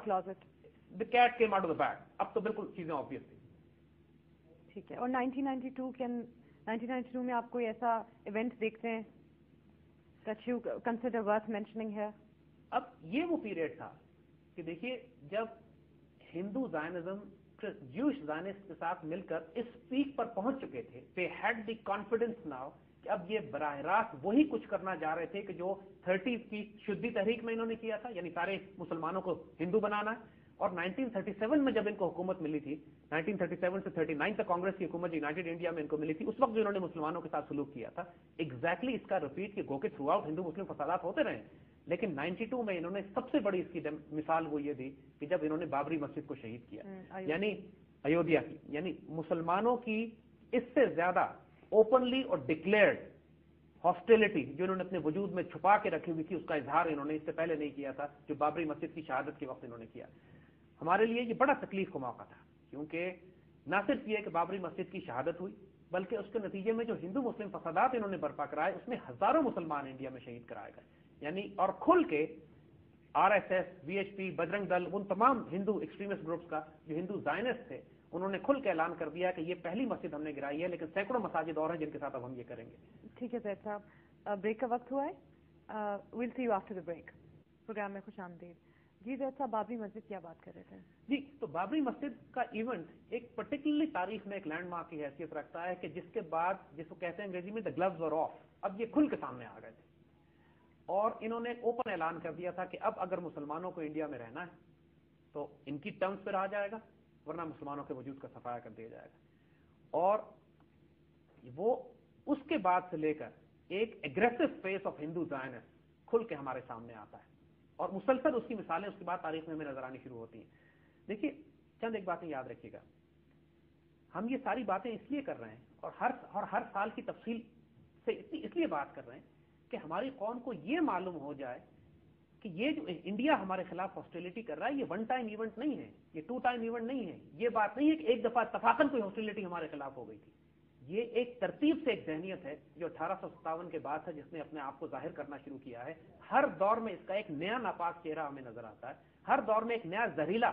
the cat came out of the bag. اب تو بالکل چیزیں obvious تھی. ٹھیک ہے. اور نائنٹین نائنٹی ٹو کے نائنٹین نائنٹی ٹو میں آپ کوئی ایسا ایونٹ دیکھتے ہیں that you consider worth mentioning here? अब ये वो पीरियड था कि देखिए जब हिंदू जायनिज्म ज्यूश जायनिस्ट के साथ मिलकर इस पीक पर पहुंच चुके थे, they had the confidence now कि अब ये बराह रास्त वही कुछ करना जा रहे थे कि जो थर्टी की शुद्धि तहरीक में इन्होंने किया था, यानी सारे मुसलमानों को हिंदू बनाना है। और नाइनटीन थर्टी सेवन में जब इनको हुकूमत मिली थी, नाइनटीन थर्टी सेवन से थर्टी नाइन तक कांग्रेस की हुकूमत यूनाइटेड इंडिया में इनको मिली थी, उस वक्त जो इन्होंने मुसलमानों के साथ सलूक किया था, एग्जैक्टली इसका रिपीट कि गोके थ्रू आउट हिंदू मुस्लिम फसादात होते रहे। लेकिन बानवे में इन्होंने सबसे बड़ी इसकी मिसाल वो ये दी कि जब इन्होंने बाबरी मस्जिद को शहीद किया, यानी अयोध्या की, यानी मुसलमानों की इससे ज्यादा ओपनली और डिक्लेयर्ड हॉस्टिलिटी जो इन्होंने अपने वजूद में छुपा के रखी हुई थी, उसका इजहार इन्होंने इससे पहले नहीं किया था, जो बाबरी मस्जिद की शहादत के वक्त इन्होंने किया। हमारे लिए ये बड़ा तकलीफ का मौका था, क्योंकि न सिर्फ ये कि बाबरी मस्जिद की शहादत हुई, बल्कि उसके नतीजे में जो हिंदू मुस्लिम फसादात इन्होंने बर्पा कराए, उसमें हजारों मुसलमान इंडिया में शहीद कराए गए। यानी और खुल के आरएसएस, वीएचपी, बजरंग दल, उन तमाम हिंदू एक्सट्रीमिस्ट ग्रुप्स का जो हिंदू जायनिस्ट थे, उन्होंने खुल के ऐलान कर दिया कि ये पहली मस्जिद हमने गिराई है, लेकिन सैकड़ों मसाजिद और हैं जिनके साथ अब हम ये करेंगे। ठीक है जैद साहब, ब्रेक का वक्त हुआ है, will see you after the break. Programme में खुश आमदीद। जी जैद साहब, बाबरी मस्जिद क्या बात कर रहे थे? जी, तो बाबरी मस्जिद का इवेंट एक पर्टिकुलरली तारीख में एक लैंडमार्क की हैसियत रखता है कि जिसके बाद, जिसको कहते हैं अंग्रेजी में द ग्लव्स वर ऑफ, अब ये खुल के सामने आ गए थे और इन्होंने ओपन ऐलान कर दिया था कि अब अगर मुसलमानों को इंडिया में रहना है तो इनकी टर्म्स पर आ जाएगा, वरना मुसलमानों के वजूद का सफाया कर दिया जाएगा। और वो उसके बाद से लेकर एक aggressive phase of Hindu Zionist खुल के हमारे सामने आता है और मुसलसल उसकी मिसालें उसके बाद तारीख में हमें नजर आनी शुरू होती हैं। देखिए, चंद एक बातें याद रखिएगा, हम ये सारी बातें इसलिए कर रहे हैं और हर और हर साल की तफसील से इसलिए बात कर रहे हैं कि हमारी कौम को ये मालूम हो जाए कि ये जो इंडिया हमारे खिलाफ हॉस्टिलिटी कर रहा है, ये वन टाइम इवेंट नहीं है, ये टू टाइम इवेंट नहीं है। ये बात नहीं है कि एक दफा तफाकन कोई हॉस्टिलिटी हमारे खिलाफ हो गई थी। ये एक तरतीब से एक जहनियत है जो अठारह सौ सत्तावन के बाद है, जिसने अपने आप को जाहिर करना शुरू किया है। हर दौर में इसका एक नया नापाक चेहरा हमें नजर आता है, हर दौर में एक नया जहरीला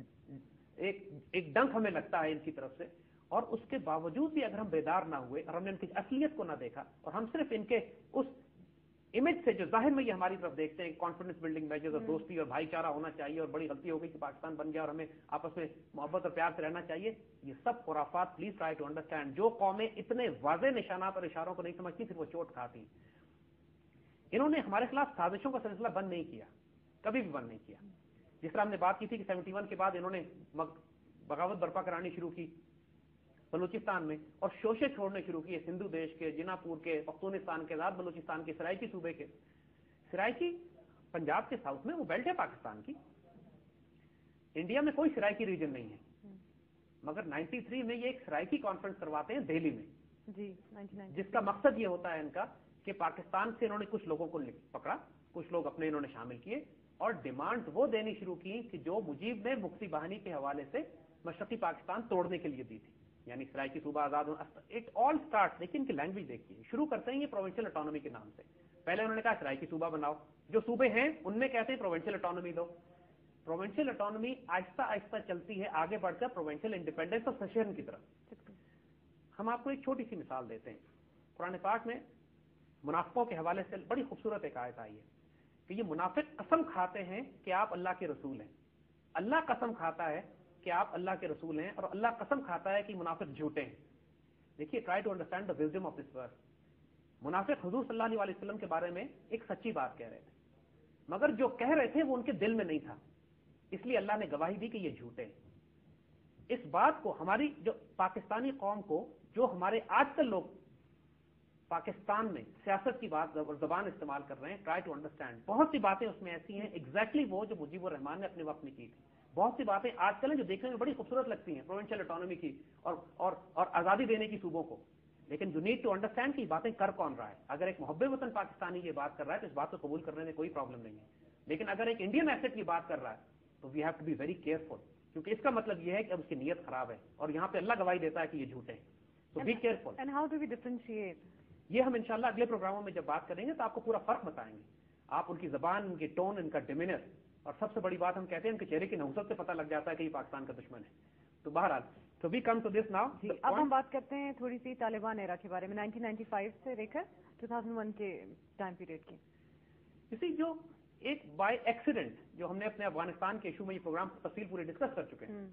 एक एक डंक हमें लगता है इनकी तरफ से। और उसके बावजूद भी अगर हम बेदार ना हुए और हमने इनकी असलियत को ना देखा और हम सिर्फ इनके उस इमेज से जो जाहिर में ये हमारी तरफ देखते हैं, कॉन्फिडेंस बिल्डिंग मेजर्स और दोस्ती और भाईचारा होना चाहिए और बड़ी गलती हो गई कि पाकिस्तान बन गया और हमें आपस में मोहब्बत और प्यार से रहना चाहिए, ये सब खुराफात। Please try to understand. जो कौमें इतने वाज़ेह निशानात और इशारों को नहीं समझती फिर वो चोट खाती। इन्होंने हमारे खिलाफ साजिशों का सिलसिला बंद नहीं किया, कभी भी बंद नहीं किया। जिस तरह हमने बात की थी कि सेवेंटी वन के बाद इन्होंने बगावत बर्पा करानी शुरू की बलूचिस्तान में और शोशे छोड़ने शुरू किए सिंधु देश के, जिनापुर के, पख्तूनिस्तान के, आजाद बलूचिस्तान के, सराइकी सूबे के। सराइकी पंजाब के साउथ में वो बेल्ट है पाकिस्तान की, इंडिया में कोई सराइकी रीजन नहीं है, मगर तिरानवे में ये एक सराइकी कॉन्फ्रेंस करवाते हैं दिल्ली में जी, निन्यानवे, जिसका मकसद ये होता है इनका कि पाकिस्तान से इन्होंने कुछ लोगों को पकड़ा, कुछ लोग अपने इन्होंने शामिल किए और डिमांड वो देनी शुरू की कि जो मुजीब ने मुक्ति बहानी के हवाले से मशरकी पाकिस्तान तोड़ने के लिए दी थी, यानी सराइकी सूबा आजाद होना। इट ऑल स्टार्ट, देखिए इनकी लैंग्वेज देखिए, शुरू करते हैं ये प्रोविंशियल ऑटोनॉमी के नाम से। पहले उन्होंने कहा सराइकी सूबा बनाओ, जो सूबे हैं उनमें कहते हैं प्रोविंशियल ऑटोनॉमी दो। प्रोविंशियल ऑटोनॉमी आहिस्ता आहिस्ता चलती है आगे बढ़कर प्रोविंशियल इंडिपेंडेंस और सेशन की तरफ। हम आपको एक छोटी सी मिसाल देते हैं। कुरान पाक में मुनाफिकों के हवाले से बड़ी खूबसूरत एक आयत आई है कि ये मुनाफिक कसम खाते हैं कि आप अल्लाह के रसूल हैं। अल्लाह कसम खाता है कि आप अल्लाह के रसूल हैं और अल्लाह कसम खाता है कि मुनाफिक झूठे हैं। देखिए, try to understand the wisdom of this verse. मुनाफिक हुजूर सल्लल्लाहु अलैहि वसल्लम के बारे में एक सच्ची बात कह रहे थे, मगर जो कह रहे थे वो उनके दिल में नहीं था, इसलिए अल्लाह ने गवाही दी कि ये झूठे हैं। इस बात को हमारी जो पाकिस्तानी कौम को, जो हमारे आजकल लोग पाकिस्तान में सियासत की बात और जबान इस्तेमाल कर रहे हैं, ट्राई टू अंडरस्टैंड। बहुत सी बातें उसमें ऐसी हैं एग्जैक्टली वो जो मुजीबुर रहमान ने अपने वक्त में की थी। बहुत सी बातें आजकल हैं जो देखने में बड़ी खूबसूरत लगती हैं, प्रोविंशियल ऑटोनॉमी की और और और आजादी देने की सूबों को, लेकिन यू नीड टू अंडरस्टैंड कि बातें कर कौन रहा है। अगर एक मुहब्बे वतन पाकिस्तानी ये बात कर रहा है तो इस बात को कबूल करने में कोई प्रॉब्लम नहीं है, लेकिन अगर एक इंडियन एसेट की बात कर रहा है तो we have to be very careful, क्योंकि इसका मतलब यह है कि अब उसकी नीयत खराब है और यहाँ पे अल्लाह गवाही देता है कि ये झूठे हैं। तो be careful. And how do we differentiate? ये हम इंशाल्लाह अगले प्रोग्रामों में जब बात करेंगे तो आपको पूरा फर्क बताएंगे। आप उनकी जबान, उनकी टोन, इनका डिमिनर और सबसे बड़ी बात हम कहते हैं उनके चेहरे की नहुसत से पता लग जाता है कि ये पाकिस्तान का दुश्मन है। तो बहरहाल So we come to this now. جی اب ہم بات کرتے ہیں تھوڑی سی طالبان ایرا کے بارے میں نائنٹین نائنٹی فائیو سے لے کر ٹو تھاؤزینڈ ون کے ٹائم پیریڈ کی. اسی جو ایک بائی ایکسیڈنٹ جو ہم نے اپنے افغانستان کے ایشو میں یہ پروگرام تفصیل پورے ڈسکس کر چکے ہیں.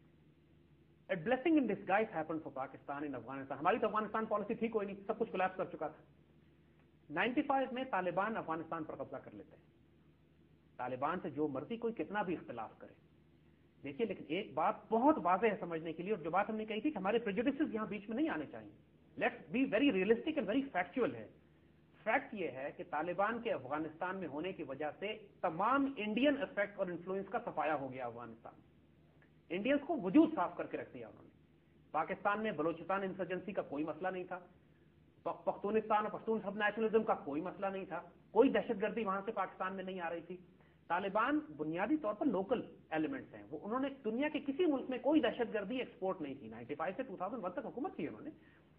A blessing in disguise happened for Pakistan in Afghanistan. ہماری تو افغانستان پالیسی تھی کوئی نہیں, سب کچھ کولیپس کر چکا تھا. نائنٹی فائیو میں طالبان افغانستان پر قبضہ کر لیتے ہیں. طالبان سے جو مرضی کوئی کتنا بھی اختلاف کرے, دیکھیے لیکن ایک بات بہت واضح ہے سمجھنے کے لیے, اور جو بات ہم نے کہی تھی کہ ہمارے پریجوڈسز یہاں بیچ میں نہیں آنے چاہیے. Let's be very realistic and very factual ہے. فیکٹ یہ ہے کہ طالبان کے افغانستان میں ہونے کی وجہ سے تمام انڈین افیکٹ اور انفلوئنس کا صفایا ہو گیا افغانستان. انڈینس کو وجود صاف کر کے رکھ دیا انہوں نے. پاکستان میں بلوچستان انسرجنسی کا کوئی مسئلہ نہیں تھا, پختونستان اور پختون سب نیشنلزم کا کوئی مسئلہ نہیں تھا, کوئی دہشت گردی وہاں سے پاکستان میں نہیں آ رہی تھی. طالبان بنیادی طور پر لوکل ایلیمنٹس ہیں, وہ انہوں نے دنیا کے کسی ملک میں کوئی دہشت گردی ایکسپورٹ نہیں کی. نائنٹی فائیو سے ٹو تھاؤزینڈ ون تک حکومت کی انہوں نے.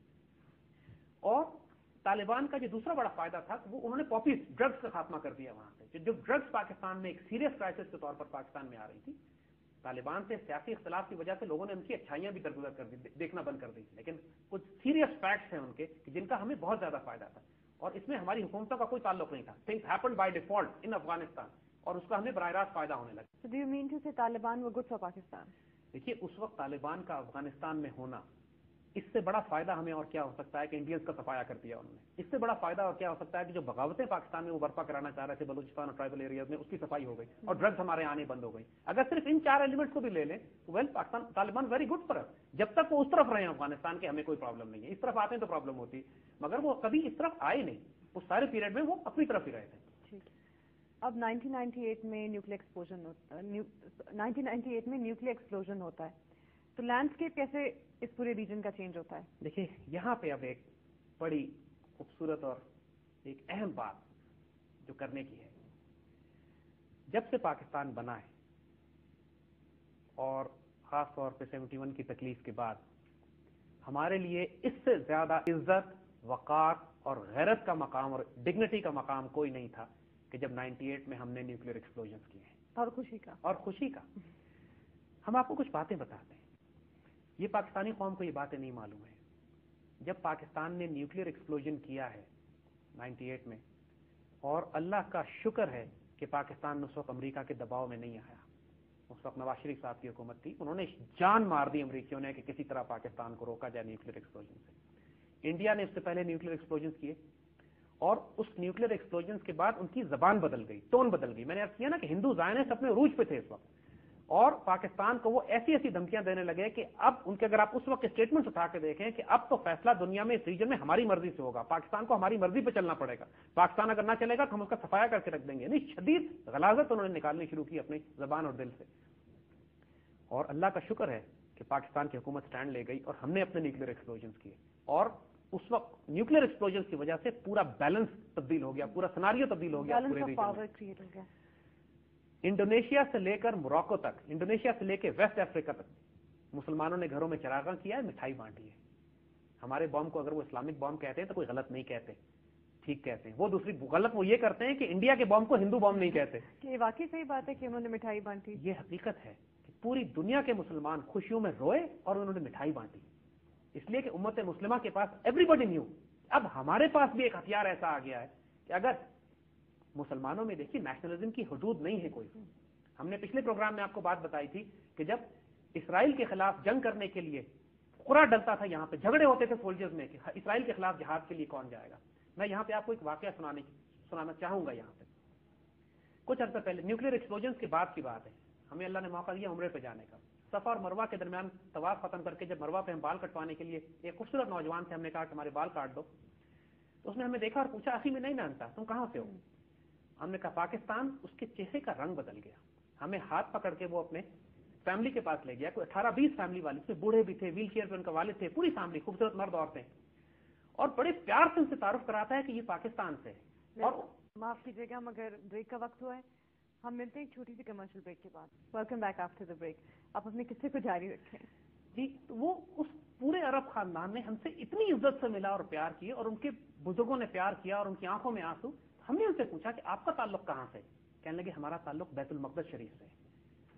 اور طالبان کا جو دوسرا بڑا فائدہ تھا وہ انہوں نے پاپیز ڈرگس کا خاتمہ کر دیا وہاں سے. جو ڈرگس پاکستان میں ایک سیریس کرائسس کے طور پر پاکستان میں آ رہی تھی, طالبان سے سیاسی اختلاف کی وجہ سے لوگوں نے ان کی اچھائیاں بھی درگزر کر دی, دیکھنا بند کر دی. لیکن کچھ سیریس فیکٹس ہیں ان کے جن کا ہمیں بہت زیادہ فائدہ تھا, اور اس میں ہماری حکومتوں کا کوئی تعلق نہیں تھا. Things happened by default in Afghanistan, اور اس کا ہمیں براہ راست فائدہ ہونے لگا. So do you mean to say Taliban were good for Pakistan? دیکھیے اس وقت طالبان کا افغانستان میں ہونا, اس سے بڑا فائدہ ہمیں اور کیا ہو سکتا ہے کہ انڈینس کا صفایا کر دیا انہوں نے. اس سے بڑا فائدہ اور کیا ہو سکتا ہے کہ جو بغاوتیں پاکستان میں وہ برپا کرانا چاہ رہے تھے بلوچستان اور ٹرائبل ایریاز میں, اس کی صفائی ہو گئی اور ڈرگس ہمارے آنے بند ہو گئی. اگر صرف ان چار ایلیمنٹس کو بھی لے لیں تو well Pakistan Taliban very good for us. جب تک وہ اس طرف رہے ہیں افغانستان کے ہمیں کوئی پرابلم نہیں ہے. اس طرف آتے ہیں تو پرابلم ہوتی, مگر وہ کبھی اس طرف آئے نہیں. اس سارے پیریڈ میں وہ اپنی طرف ہی رہے تھے. اب نائنٹین نائنٹی ایٹ میں نیوکلیر ایکسپلوژن ہوتا ہے, نائنٹین نائنٹی ایٹ میں نیوکلیر ایکسپلوژن ہوتا ہے, تو لینڈسکیپ کیسے اس پورے ریجن کا چینج ہوتا ہے؟ دیکھیے یہاں پہ اب ایک بڑی خوبصورت اور ایک اہم بات جو کرنے کی ہے. جب سے پاکستان بنا ہے اور خاص طور پہ سیونٹی ون کی تکلیف کے بعد, ہمارے لیے اس سے زیادہ عزت, وقار اور غیرت کا مقام اور ڈگنیٹی کا مقام کوئی نہیں تھا کہ جب نائنٹی ایٹ میں ہم نے نیوکلیر ایکسپلوژنز کیے ہیں. اور خوشی کا اور خوشی کا ہم آپ کو کچھ باتیں بتاتے ہیں. یہ پاکستانی قوم کو یہ باتیں نہیں معلوم ہیں. جب پاکستان نے نیوکلیر ایکسپلوژن کیا ہے نائنٹی ایٹ میں, اور اللہ کا شکر ہے کہ پاکستان اس وقت امریکہ کے دباؤ میں نہیں آیا. اس وقت نواز شریف صاحب کی حکومت تھی, انہوں نے جان مار دی امریکیوں نے کہ کسی طرح پاکستان کو روکا جائے نیوکلیر ایکسپلوژن سے. انڈیا نے اس سے پہلے نیوکلیر ایکسپلوژنز کیے, اور اس نیوکلیر ایکسپلوژنز کے بعد ان کی زبان بدل گئی, ٹون بدل گئی. میں نے عرض کیا نا کہ ہندو زائنسٹ اپنے عروج پہ تھے اس وقت, اور پاکستان کو وہ ایسی ایسی دھمکیاں دینے لگے کہ اب ان کے, اگر آپ اس وقت کے اسٹیٹمنٹس اٹھا کے دیکھیں کہ اب تو فیصلہ دنیا میں اس ریجن میں ہماری مرضی سے ہوگا, پاکستان کو ہماری مرضی پہ چلنا پڑے گا, پاکستان اگر نہ چلے گا تو ہم اس کا صفایا کر کے رکھ دیں گے. نہیں, شدید غلاظت انہوں نے نکالنی شروع کی اپنی زبان اور دل سے. اور اللہ کا شکر ہے کہ پاکستان کی حکومت سٹینڈ لے گئی اور ہم نے اپنے نیوکلیر ایکسپلوژنز کیے, اور اس وقت نیوکلیر ایکسپلوژنز کی وجہ سے پورا بیلنس تبدیل ہو گیا, پورا سناریو تبدیل ہو گیا پورے ریجن میں. انڈونیشیا سے لے کر موراکو تک, انڈونیشیا سے لے کے ویسٹ افریقہ تک مسلمانوں نے گھروں میں چراغاں کیا ہے, مٹھائی بانٹی ہے. ہمارے بام کو اگر وہ اسلامک بام کہتے ہیں تو کوئی غلط نہیں کہتے, ٹھیک کہتے ہیں. وہ دوسری غلط وہ یہ کرتے ہیں کہ انڈیا کے بام کو ہندو بام نہیں کہتے. یہ واقعی صحیح بات ہے کہ انہوں نے مٹھائی بانٹی. یہ حقیقت ہے کہ پوری دنیا کے مسلمان خوشیوں میں روئے اور انہوں نے مٹھائی بانٹی, اس لیے کہ امت مسلمہ کے پاس ایوری بڈی نیو. اب ہمارے پاس بھی ایک ہتھیار ایسا آ گیا ہے کہ اگر مسلمانوں میں دیکھیے نیشنلزم کی حدود نہیں ہے کوئی. ہم نے پچھلے پروگرام میں آپ کو بات بتائی تھی کہ جب اسرائیل کے خلاف جنگ کرنے کے لیے قرا ڈلتا تھا, یہاں پہ جھگڑے ہوتے تھے سولجرز میں کہ اسرائیل کے خلاف جہاد کے لیے کون جائے گا. میں یہاں پہ آپ کو ایک واقعہ سنانے سنانا چاہوں گا. یہاں پہ کچھ عرصہ پہلے نیوکلیر ایکسپلوژنز کے بعد کی بات ہے, ہمیں اللہ نے موقع دیا عمرے پہ جانے کا. صفا اور مروہ کے درمیان طواف ختم کر کے جب مروہ پہ ہم بال کٹوانے کے لیے ایک خوبصورت نوجوان سے ہم نے کہا کہ ہمارے بال کاٹ دو, تو اس نے ہمیں دیکھا اور پوچھا اخی میں نہیں جانتا, تم کہاں سے ہو؟ ہم نے کہا پاکستان. اس کے چہرے کا رنگ بدل گیا. ہمیں ہاتھ پکڑ کے وہ اپنے فیملی کے پاس لے گیا. کوئی اٹھارہ بیس فیملی والے تھے, بوڑھے بھی تھے, ویل چیئر پہ ان کا والد تھے, پوری فیملی, خوبصورت مرد عورتیں, اور بڑے پیار سے ان سے تعارف کراتا ہے کہ یہ پاکستان سے. اور معاف کیجیے گا مگر بریک کا وقت ہوا ہے, ہم ملتے ہیں ایک چھوٹی سی کمرشل بریک کے بعد. Welcome back after the break. آپ اپنے قصے کو جاری رکھیں. جی, وہ اس پورے عرب خاندان نے ہم سے اتنی عزت سے ملا اور پیار کیے, اور ان کے بزرگوں نے پیار کیا اور ان کی آنکھوں میں آنسو. ہم نے ان سے پوچھا کہ آپ کا تعلق کہاں سے؟ کہنے لگے ہمارا تعلق بیت المقدس شریف سے.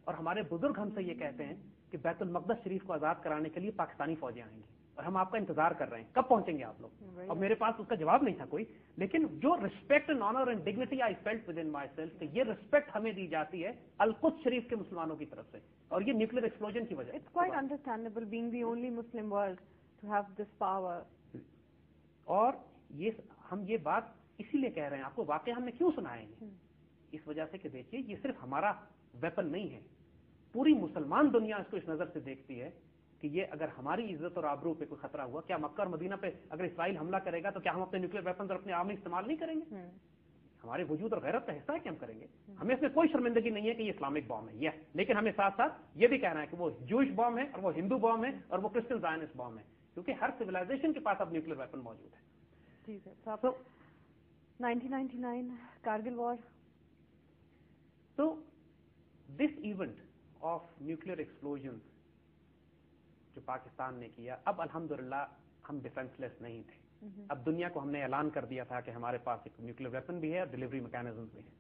اور ہمارے بزرگ ہم سے یہ کہتے ہیں کہ بیت المقدس شریف کو آزاد کرانے کے لیے پاکستانی فوجیں آئیں گی اور ہم آپ کا انتظار کر رہے ہیں کب پہنچیں گے آپ لوگ. اور میرے پاس اس کا جواب نہیں تھا کوئی, لیکن جو respect and honour and dignity I felt within myself کہ یہ رسپیکٹ ہمیں دی جاتی ہے القدس شریف کے مسلمانوں کی طرف سے, اور یہ نیوکلیر ایکسپلوژن کی وجہ سے. It's quite understandable being the only Muslim world to have this power. اور یہ ہم یہ بات اسی لیے کہہ رہے ہیں آپ کو, واقعہ ہم نے کیوں سنائے ہیں, اس وجہ سے کہ دیکھیے یہ صرف ہمارا ویپن نہیں ہے, پوری مسلمان دنیا اس کو اس نظر سے دیکھتی ہے کہ یہ اگر ہماری عزت اور آبرو پہ کوئی خطرہ ہوا, کیا مکہ اور مدینہ پہ اگر اسرائیل حملہ کرے گا تو کیا ہم اپنے نیوکلیر ویپنز اور اپنے آرمی استعمال نہیں کریں گے؟ ہمارے وجود اور غیرت کا حصہ ہے کہ ہم کریں گے. ہمیں اس میں کوئی شرمندگی نہیں ہے کہ یہ اسلامک بام ہے, یہ لیکن ہمیں ساتھ ساتھ یہ بھی کہنا ہے کہ وہ جوئش بام ہے اور وہ ہندو بام ہے اور وہ کرسچن زائنسٹ بام ہے, کیونکہ ہر سویلائزیشن کے پاس اب نیوکلیر ویپن موجود ہے. ٹھیک ہے. تو nineteen ninety nine Kargil war, تو this event of nuclear explosion جو پاکستان نے کیا, اب الحمدللہ ہم ڈیفینس لیس نہیں تھے. اب دنیا کو ہم نے اعلان کر دیا تھا کہ ہمارے پاس ایک نیوکلیر ویپن بھی ہے اور ڈلیوری میکینزم بھی ہے,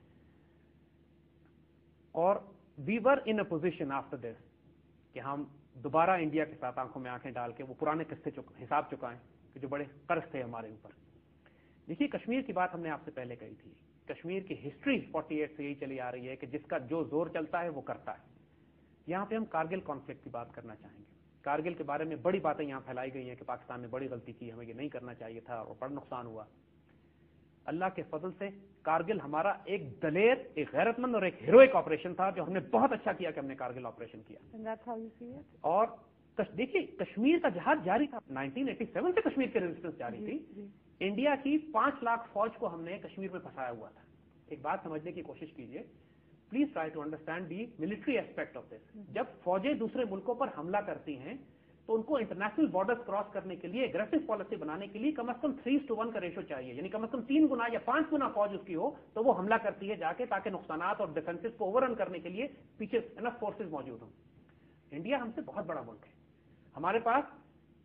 اور وی ور ان اے پوزیشن آفٹر دس کہ ہم دوبارہ انڈیا کے ساتھ آنکھوں میں آنکھیں ڈال کے وہ پرانے قصے حساب چکائیں کہ جو بڑے قرض تھے ہمارے اوپر. دیکھیے کشمیر کی بات ہم نے آپ سے پہلے کہی تھی, کشمیر کی ہسٹری فورٹی ایٹ سے یہی چلی آ رہی ہے کہ جس کا جو زور چلتا ہے وہ کرتا ہے. یہاں پہ ہم کارگل کانفلکٹ کی بات کرنا چاہیں گے. کارگل کے بارے میں بڑی باتیں یہاں پھیلائی گئی ہیں کہ پاکستان نے بڑی غلطی کی, ہمیں یہ نہیں کرنا چاہیے تھا اور بڑا نقصان ہوا. اللہ کے فضل سے کارگل ہمارا ایک دلیر, ایک غیرت مند اور ایک ہیروئک آپریشن تھا جو ہم نے بہت اچھا کیا کہ ہم نے کارگل آپریشن کیا. اور دیکھیے کشمیر کا جہاد جاری تھا, نائنٹین ایٹی سیون سے کشمیر کی ریزسٹنس جاری تھی. انڈیا کی پانچ لاکھ فوج کو ہم نے کشمیر میں پھنسایا ہوا تھا. ایک بات سمجھنے کی کوشش کیجیے, please try to understand the military aspect of this. جب فوجیں دوسرے ملکوں پر حملہ کرتی ہیں تو ان کو انٹرنیشنل بارڈرز کراس کرنے کے لیے اگریسو پالیسی بنانے کے لیے کم از کم تھری ٹو ون کا ریشو چاہیے, یعنی کم از کم تین گنا یا پانچ گنا فوج اس کی ہو تو وہ حملہ کرتی ہے جا کے, تاکہ نقصانات اور ڈیفینسز کو اوور رن کرنے کے لیے پیچھے انف فورسز موجود ہوں. انڈیا ہم سے بہت بڑا ملک ہے, ہمارے پاس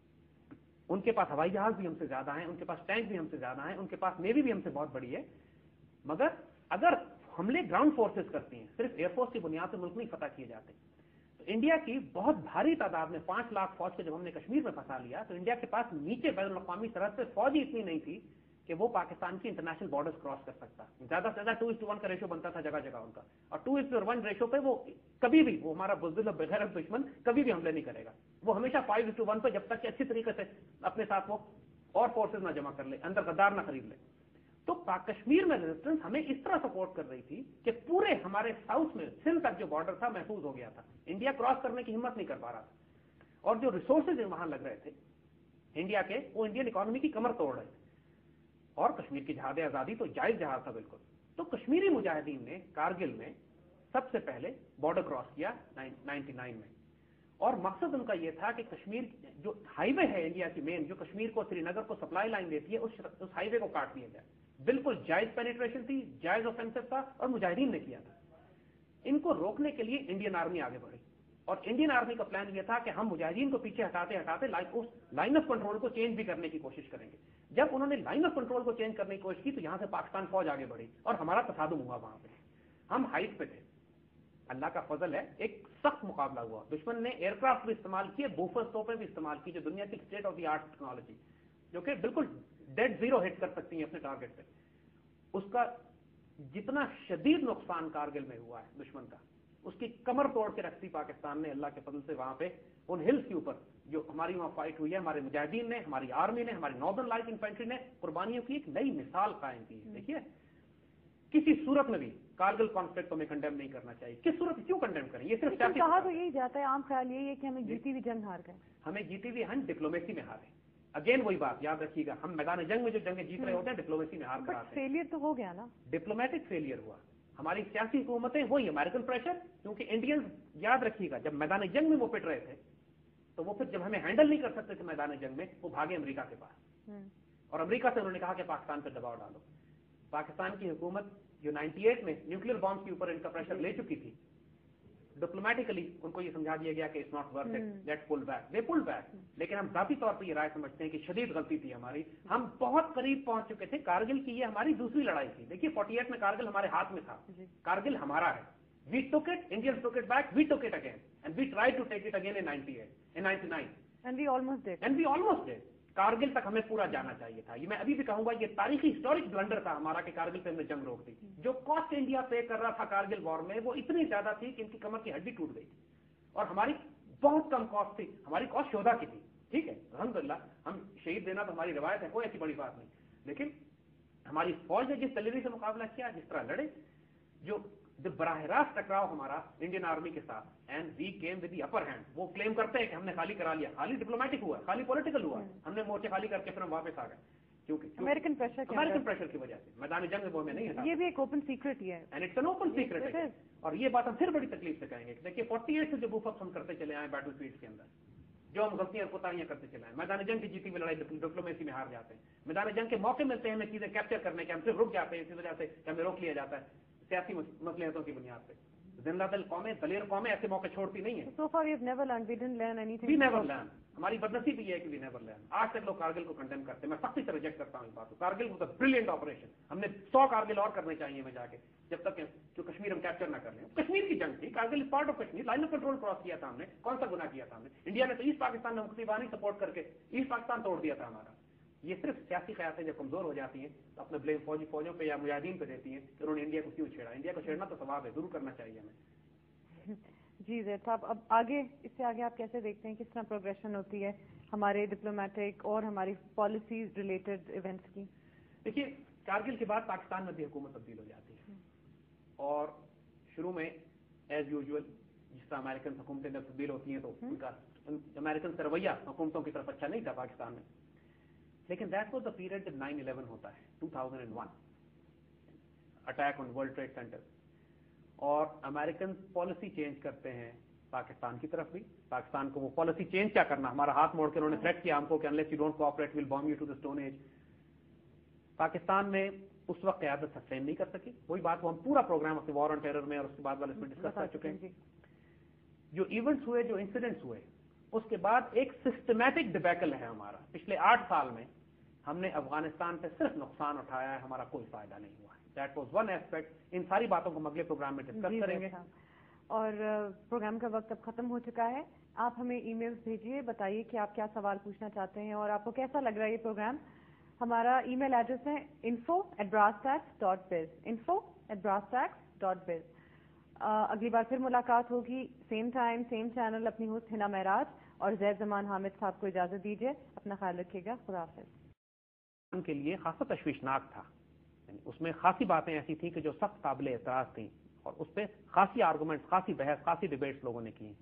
ان کے پاس ہوائی جہاز بھی ہم سے زیادہ ہیں, ان کے پاس ٹینک بھی ہم سے زیادہ ہیں, ان کے پاس نیوی بھی ہم سے بہت بڑی ہے, مگر اگر حملے گراؤنڈ فورسز کرتی ہیں, صرف ایئر فورس کی بنیاد سے ملک نہیں فتح کیے جاتے. تو انڈیا کی بہت بھاری تعداد میں پانچ لاکھ فوج کو جب ہم نے کشمیر میں پھنسا لیا تو انڈیا کے پاس نیچے بین الاقوامی سرحد سے فوج ہی اتنی نہیں تھی کہ وہ پاکستان کی انٹرنیشنل بارڈرز کراس کر سکتا. زیادہ سے زیادہ ٹو اس ٹو ون کا ریشو بنتا تھا جگہ جگہ ان کا, اور ٹو اس ون ریشو پہ وہ کبھی بھی, وہ ہمارا بزدل بغیر دشمن کبھی بھی حملے نہیں کرے گا. وہ ہمیشہ فائیو اس ٹو ون پہ, جب تک کہ اچھی طریقے سے اپنے ساتھ وہ اور فورسز نہ جمع کر لے, اندر غدار نہ خرید لے. تو کشمیر میں ریزسٹنس ہمیں اس طرح سپورٹ کر رہی تھی کہ پورے ہمارے ساؤتھ میں سندھ تک جو بارڈر تھا محفوظ ہو گیا تھا. انڈیا کراس کرنے کی ہمت نہیں کر پا رہا تھا, اور جو ریسورسز وہاں لگ رہے تھے انڈیا کے, وہ انڈین اکانومی کی کمر توڑ رہے تھے. اور کشمیر کی جہاد آزادی تو جائز جہاد تھا بالکل. تو کشمیری مجاہدین نے کارگل میں سب سے پہلے بارڈر کراس کیا نائنٹی نائن میں, اور مقصد ان کا یہ تھا کہ کشمیر جو ہائی وے ہے انڈیا کی مین, جو کشمیر کو سری نگر کو سپلائی لائن دیتی ہے, اس ہائی وے کو کاٹ دیا جائے. بالکل جائز پینیٹریشن تھی, جائز آفینسو تھا, اور مجاہدین نے کیا تھا. ان کو روکنے کے لیے انڈین آرمی آگے بڑھی, اور انڈین آرمی کا پلان یہ تھا کہ ہم مجاہدین کو پیچھے ہٹاتے ہٹاتے لائن آف کنٹرول کو چینج بھی کرنے کی کوشش کریں گے. جب انہوں نے لائن آف کنٹرول کو چینج کرنے کی کوشش کی تو یہاں سے پاکستان فوج آگے بڑھی اور ہمارا تصادم ہوا. وہاں پہ ہم ہائٹ پہ تھے, اللہ کا فضل ہے ایک سخت مقابلہ ہوا. دشمن نے ایئر کرافٹ بھی استعمال کیے, بوفرز توپیں بھی استعمال کی, جو دنیا کی state of the art technology, جو کہ بالکل ڈیڈ زیرو ہٹ کر سکتی ہیں اپنے ٹارگیٹ پہ. اس کا جتنا شدید نقصان کارگل میں ہوا ہے دشمن کا, اس کی کمر توڑ کے رکھتی پاکستان نے اللہ کے فضل سے. وہاں پہ ان ہلز کے اوپر جو ہماری وہاں فائٹ ہوئی ہے, ہمارے مجاہدین نے, ہماری آرمی نے, ہماری ناردرن لائٹ انفینٹری نے قربانیوں کی ایک نئی مثال قائم کی. دیکھیے کسی صورت میں بھی کارگل کانفلکٹ کو ہمیں کنڈیم نہیں کرنا چاہیے. کس صورت کیوں کنڈیم کریں؟ یہ صرف کہا تو یہی جاتا ہے, عام خیال یہی ہے کہ ہمیں جیتی ہوئی جنگ ہار گئے. ہمیں جیتی ہوئی ہم ڈپلومیسی میں ہارے. اگین وہی بات یاد رکھیے گا, ہم میدان جنگ میں جو جنگیں جیت رہے ہوتے ہیں ڈپلومیسی میں ہار کر آتے ہیں. فیلئر تو ہو گیا نا, ڈپلومیٹک فیلئر ہوا. ہماری سیاسی حکومتیں وہی امریکن پریشر, کیونکہ انڈینز یاد رکھیے گا جب میدان جنگ میں وہ پٹ رہے تھے تو وہ پھر جب ہمیں ہینڈل نہیں کر سکتے تھے میدان جنگ میں, وہ بھاگے امریکہ کے پاس, اور امریکہ سے انہوں نے کہا کہ پاکستان پہ دباؤ ڈالو. پاکستان کی حکومت جو نائنٹی ایٹ میں نیوکلیر بامز کے اوپر ان کا پریشر لے چکی تھی, ڈپلومیٹیکلی ان کو یہ سمجھا دیا گیا کہ it's not worth it, let's pull back. They pull back. لیکن ہم ذاتی طور پہ یہ رائے سمجھتے ہیں کہ شدید غلطی تھی ہماری. ہم بہت قریب پہنچ چکے تھے. کارگل کی یہ ہماری دوسری لڑائی تھی. دیکھیے فورٹی ایٹ میں کارگل ہمارے ہاتھ میں تھا, کارگل ہمارا ہے. We took it, Indians took it back, we took it again. And we tried to take it again in ninety-eight, in ninety-nine. And we almost did. And we almost did. Kargil तक हमें पूरा जाना चाहिए था. ये मैं अभी भी कहूंगा ये तारीखी हिस्टोरिक ब्लंडर था हमारा कि कारगिल पे हमने जंग रोक दी. जो कॉस्ट इंडिया पे कर रहा था कारगिल वॉर में वो इतनी ज्यादा थी कि इनकी कमर की हड्डी टूट गई थी. और हमारी बहुत कम कॉस्ट थी. हमारी कॉस्ट शोधा की थी. ठीक है, अल्हम्दुलिल्लाह हम शहीद देना तो हमारी रिवायत है, कोई ऐसी बड़ी बात नहीं. लेकिन हमारी फौज ने जिस दलेरी से मुकाबला किया, जिस तरह लड़े, जो जो बराह रास्त टकराव हमारा इंडियन आर्मी के साथ, and we came with the upper hand. वो क्लेम करते हैं कि हमने खाली करा लिया. खाली डिप्लोमेटिक हुआ, खाली पॉलिटिकल हुआ. हमने मोर्चे खाली करके फिर हम वापस आ गए. क्योंकि अमेरिकन प्रेशर अमेरिकन प्रेशर की वजह से मैदान जंग वो में नहीं है. ये भी एक ओपन सीक्रेट ही है, and it's an open secret है. और ये बात हम फिर बड़ी तकलीफ से कहेंगे. देखिए फोर्टी एट से जो बुफअप हम करते चले आए बैटल फील्ड के अंदर, जो हम गलतियां और कोताहियां करते चले आए, मैदान जंग की जीती हुई लड़ाई डिप्लोमेसी में हार जाते हैं. मैदान जंग के मौके मिलते हैं हमें चीजें कैप्चर करने के, हम सिर्फ रुक जाते हैं इसी वजह से हमें रोक लिया जाता है सियासी मसलियतों की बुनियाद पे. जिंदा दिल कौमें, दलेर कौमें ऐसे मौके छोड़ती नहीं है. So far we have never learned, we didn't learn anything. We never learn. हमारी बदनसीबी ये है कि we never learn. आज तक लोग कारगिल को कंडेम करते हैं. मैं सख्ती से रिजेक्ट करता हूँ इस बात को. Kargil was a brilliant operation. हमने सौ कारगिल और करने चाहिए में जाके, जब तक जो कश्मीर हम कैप्चर ना कर लें. कश्मीर की जंग थी, Kargil is part of Kashmir. Line of control cross किया था हमने. कौन सा गुनाह किया था हमने? इंडिया ने तो ईस्ट पाकिस्तान में मुक्तिबानी सपोर्ट करके ईस्ट पाकिस्तान तोड़ दिया था हमारा. ये सिर्फ सियासी क़यादतें जब कमजोर हो जाती हैं तो अपने ब्लेम फौजी फौजों पे या मुजाहिदीन पे देती हैं कि उन्होंने इंडिया को क्यों छेड़ा. इंडिया को छेड़ना तो सवाब है, जरूर करना चाहिए हमें. जी ज़ैद साहब, अब आगे इससे आगे आप कैसे देखते हैं, किस तरह प्रोग्रेशन होती है हमारे डिप्लोमेटिक और हमारी पॉलिसीज रिलेटेड इवेंट्स की? देखिए, कारगिल के बाद पाकिस्तान में भी हुकूमत तब्दील हो जाती है. और शुरू में एज यूजुअल जिस तरह अमेरिकन हुकूमतें जब तब्दील होती हैं तो उनका अमेरिकन से रवैया हुकूमतों की तरफ अच्छा नहीं था पाकिस्तान में. लेकिन दैट वाज द पीरियड जब नाइन इलेवन होता है, two thousand one, attack on World Trade Center, और अमेरिकन पॉलिसी चेंज करते हैं पाकिस्तान की तरफ भी. पाकिस्तान को वो पॉलिसी चेंज क्या करना, हमारा हाथ मोड़ के उन्होंने थ्रेट किया हमको कि unless you don't cooperate will bomb you to the stone age. Pakistan में उस वक्त क़यादत सस्टेन नहीं कर सकी. वही बात वो हम पूरा प्रोग्राम अपने वॉर ऑन टेरर में और उसके बाद वाले इसमें डिस्कस कर चुके हैं. जो इवेंट्स हुए, जो इंसिडेंट्स हुए, उसके बाद एक सिस्टमैटिक डिबैकल है हमारा. पिछले आठ साल में हमने अफगानिस्तान पे सिर्फ नुकसान उठाया है, हमारा कोई फायदा नहीं हुआ. That was one aspect. इन सारी बातों को हम अगले प्रोग्राम में डिस्कस करेंगे. और प्रोग्राम का वक्त अब खत्म हो चुका है. आप हमें ईमेल्स भेजिए, बताइए कि आप क्या सवाल पूछना चाहते हैं और आपको कैसा लग रहा है ये प्रोग्राम. हमारा ईमेल एड्रेस है info at brasstacks dot biz. info at brasstacks dot biz. अगली बार फिर मुलाकात होगी, सेम टाइम सेम चैनल. अपनी होस्ट हिना महराज और ज़ैद हामिद साहब को इजाजत दीजिए. अपना ख्याल रखिएगा. खुदा हाफिज. उनके लिए खासा तशवीशनाक था. उसमें खासी बातें ऐसी थी कि जो सख्त काबिल एतराज थी और उस पर खासी आर्गूमेंट्स, खासी बहस, खासी डिबेट्स लोगों ने की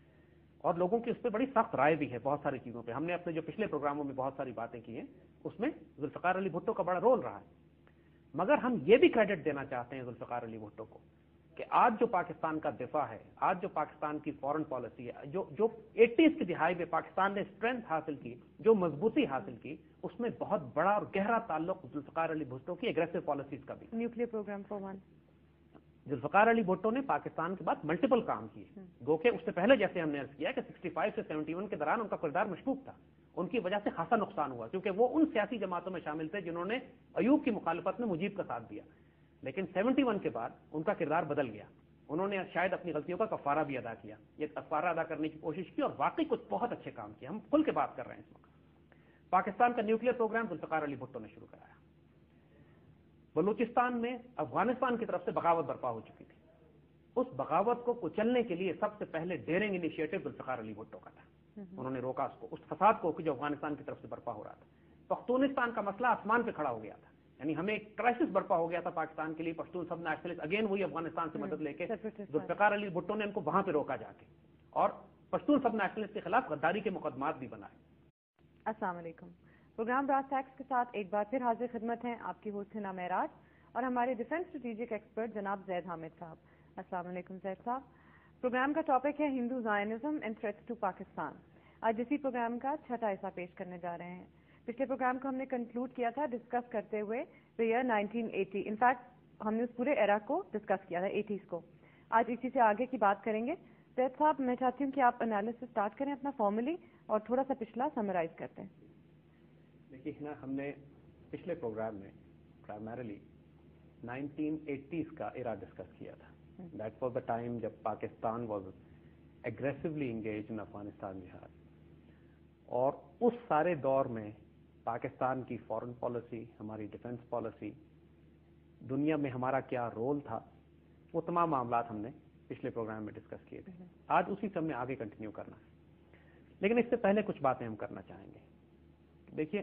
और लोगों की उस पर बड़ी सख्त राय भी है बहुत सारी चीजों पे. हमने अपने जो पिछले प्रोग्रामों में बहुत सारी बातें की हैं उसमें जुल्फ़िकार अली भुट्टो का बड़ा रोल रहा है. मगर हम ये भी क्रेडिट देना चाहते हैं जुल्फ़िकार अली भुट्टो को कि आज जो पाकिस्तान का दिफा है, आज जो पाकिस्तान की फॉरेन पॉलिसी है, जो जो एटीज़ की दिहाई में पाकिस्तान ने स्ट्रेंथ हासिल की, जो मजबूती हासिल की, उसमें बहुत बड़ा और गहरा ताल्लुक जुल्फ़िकार अली भुट्टो की एग्रेसिव पॉलिसीज का भी. Nuclear programme for one. Zulfikar Ali Bhutto ने पाकिस्तान के बाद मल्टीपल काम किए. गो के उससे पहले जैसे हमने अर्ज किया कि पैंसठ से इकहत्तर के दौरान उनका किरदार मशकूक था. उनकी वजह से खासा नुकसान हुआ क्योंकि वो उन सियासी जमातों में शामिल थे जिन्होंने अयूब की मुखालफत में मुजीब का साथ दिया. लेकिन इकहत्तर के बाद उनका किरदार बदल गया. उन्होंने शायद अपनी गलतियों का कफारा भी अदा किया. ये कफारा अदा करने की कोशिश की और वाकई कुछ बहुत अच्छे काम किए. हम खुल के बात कर रहे हैं इस वक्त. पाकिस्तान का न्यूक्लियर प्रोग्राम जुल्फ़िकार अली भुट्टो ने शुरू कराया. बलूचिस्तान में अफगानिस्तान की तरफ से बगावत बर्पा हो चुकी थी. उस बगावत को कुचलने के लिए सबसे पहले डेयरिंग इनिशिएटिव जुल्फ़िकार अली भुट्टो का था. उन्होंने रोका उसको, उस फसाद को जो अफगानिस्तान की तरफ से बर्पा हो रहा था. पख्तूनिस्तान का मसला आसमान पे खड़ा हो गया था, यानी हमें एक क्राइसिस बर्पा हो गया था पाकिस्तान के लिए. पश्तून सब नेशनलिस्ट अगेन वही अफगानिस्तान से मदद लेके जुल्फ़िकार अली भुट्टो ने उनको वहां पे रोका जाके और पश्तून सब नेशनलिस्ट के खिलाफ गद्दारी के मुकदमात भी बनाए. अस्सलाम वालेकुम. प्रोग्राम ब्रासटैक्स के साथ एक बार फिर हाजिर खिदमत हैं आपकी होस्ट हिना महराज और हमारे डिफेंस स्ट्रेटेजिक एक्सपर्ट जनाब ज़ैद हामिद साहब. अस्सलाम वालेकुम ज़ैद साहब. प्रोग्राम का टॉपिक है Hindu Zionism and threats to Pakistan. आज इसी प्रोग्राम का छठा हिस्सा पेश करने जा रहे हैं. पिछले प्रोग्राम को हमने कंक्लूड किया था डिस्कस करते हुए the year nineteen eighty. In fact हमने उस पूरे एरा को डिस्कस किया था, एटीज़ को. आज इसी से आगे की बात करेंगे. ज़ैद साहब, मैं चाहती हूँ कि आप एनालिसिस स्टार्ट करें अपना फॉर्मली और थोड़ा सा पिछला समराइज करते हैं. देखिए ना, हमने पिछले प्रोग्राम में प्राइमरीली नाइनटीन एटीज़ का एरा डिस्कस किया था دیٹ واز دا ٹائم جب Pakistan was aggressively engage in Afghanistan جہاد. اور اس سارے دور میں پاکستان کی فارن پالیسی، ہماری ڈیفنس پالیسی، دنیا میں ہمارا کیا رول تھا، وہ تمام معاملات ہم نے پچھلے پروگرام میں ڈسکس کیے تھے. آج اسی سب میں آگے کنٹینیو کرنا ہے. لیکن اس سے پہلے کچھ باتیں ہم کرنا چاہیں گے. دیکھیے،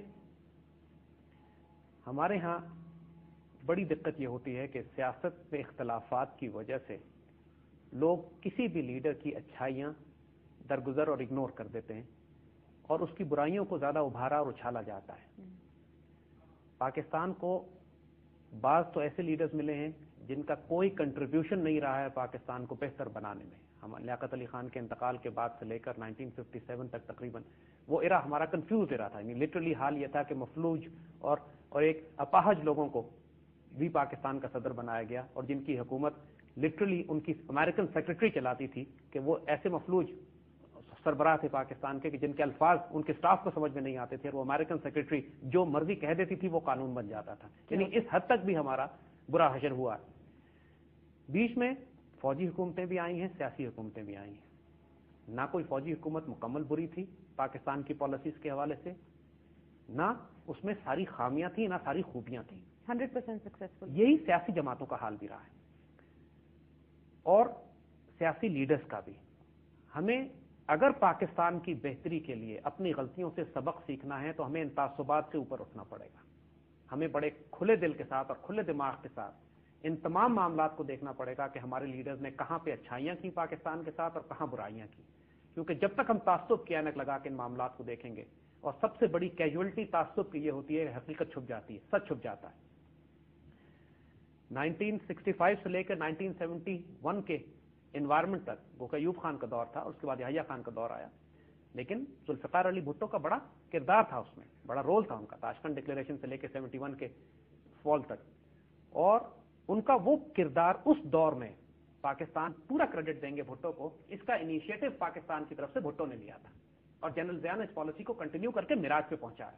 ہمارے ہاں بڑی دقت یہ ہوتی ہے کہ سیاست میں اختلافات کی وجہ سے لوگ کسی بھی لیڈر کی اچھائیاں درگزر اور اگنور کر دیتے ہیں اور اس کی برائیوں کو زیادہ ابھارا اور اچھالا جاتا ہے. پاکستان کو بعض تو ایسے لیڈرز ملے ہیں جن کا کوئی کنٹریبیوشن نہیں رہا ہے پاکستان کو بہتر بنانے میں. ہم لیاقت علی خان کے انتقال کے بعد سے لے کر نائنٹین ففٹی سیون تک تقریباً وہ ایرا ہمارا کنفیوز ایرا تھا. یعنی لٹرلی حال یہ تھا کہ مفلوج اور اور ایک اپاہج لوگوں کو بھی پاکستان کا صدر بنایا گیا، اور جن کی حکومت لٹرلی ان کی امریکن سیکرٹری چلاتی تھی کہ وہ ایسے مفلوج سربراہ تھے پاکستان کے کہ جن کے الفاظ ان کے سٹاف کو سمجھ میں نہیں آتے تھے، اور وہ امریکن سیکرٹری جو مرضی کہہ دیتی تھی وہ قانون بن جاتا تھا. یعنی اس حد تک بھی ہمارا برا حشر ہوا. بیچ میں فوجی حکومتیں بھی آئی ہیں، سیاسی حکومتیں بھی آئی ہیں. نہ کوئی فوجی حکومت مکمل بری تھی پاکستان کی پالیسیز کے حوالے سے، نہ اس میں ساری خامیاں تھیں، نہ ساری خوبیاں تھیں. Hundred percent successful. یہی سیاسی جماعتوں کا حال بھی رہا ہے اور سیاسی لیڈرز کا بھی. ہمیں اگر پاکستان کی بہتری کے لیے اپنی غلطیوں سے سبق سیکھنا ہے تو ہمیں ان تعصبات سے اوپر اٹھنا پڑے گا. ہمیں بڑے کھلے دل کے ساتھ اور کھلے دماغ کے ساتھ ان تمام معاملات کو دیکھنا پڑے گا کہ ہمارے لیڈرز نے کہاں پہ اچھائیاں کی پاکستان کے ساتھ اور کہاں برائیاں کی. کیونکہ جب تک ہم تعصب کی اینک لگا کے ان معاملات کو دیکھیں گے، اور سب سے بڑی کیجولٹی تعصب کی یہ ہوتی ہے کہ حقیقت چھپ جاتی ہے، سچ چھپ جاتا ہے. نائنٹین سکسٹی فائیو سے لے کر نائنٹین سیونٹی ون کے انوائرمنٹ تک وہ کہ ایوب خان کا دور تھا، اس کے بعد یحییٰ خان کا دور آیا. لیکن ذوالفقار علی بھٹو کا بڑا کردار تھا، اس میں بڑا رول تھا ان کا، تاشکند ڈکلیریشن سے لے کے سیونٹی ون کے فال تک. اور ان کا وہ کردار اس دور میں، پاکستان پورا کریڈٹ دیں گے بھٹو کو، اس کا انیشیٹو پاکستان کی طرف سے بھٹو نے لیا تھا، اور جنرل ضیاء نے اس پالیسی کو کنٹینیو کر کے میراج پہ پہنچایا.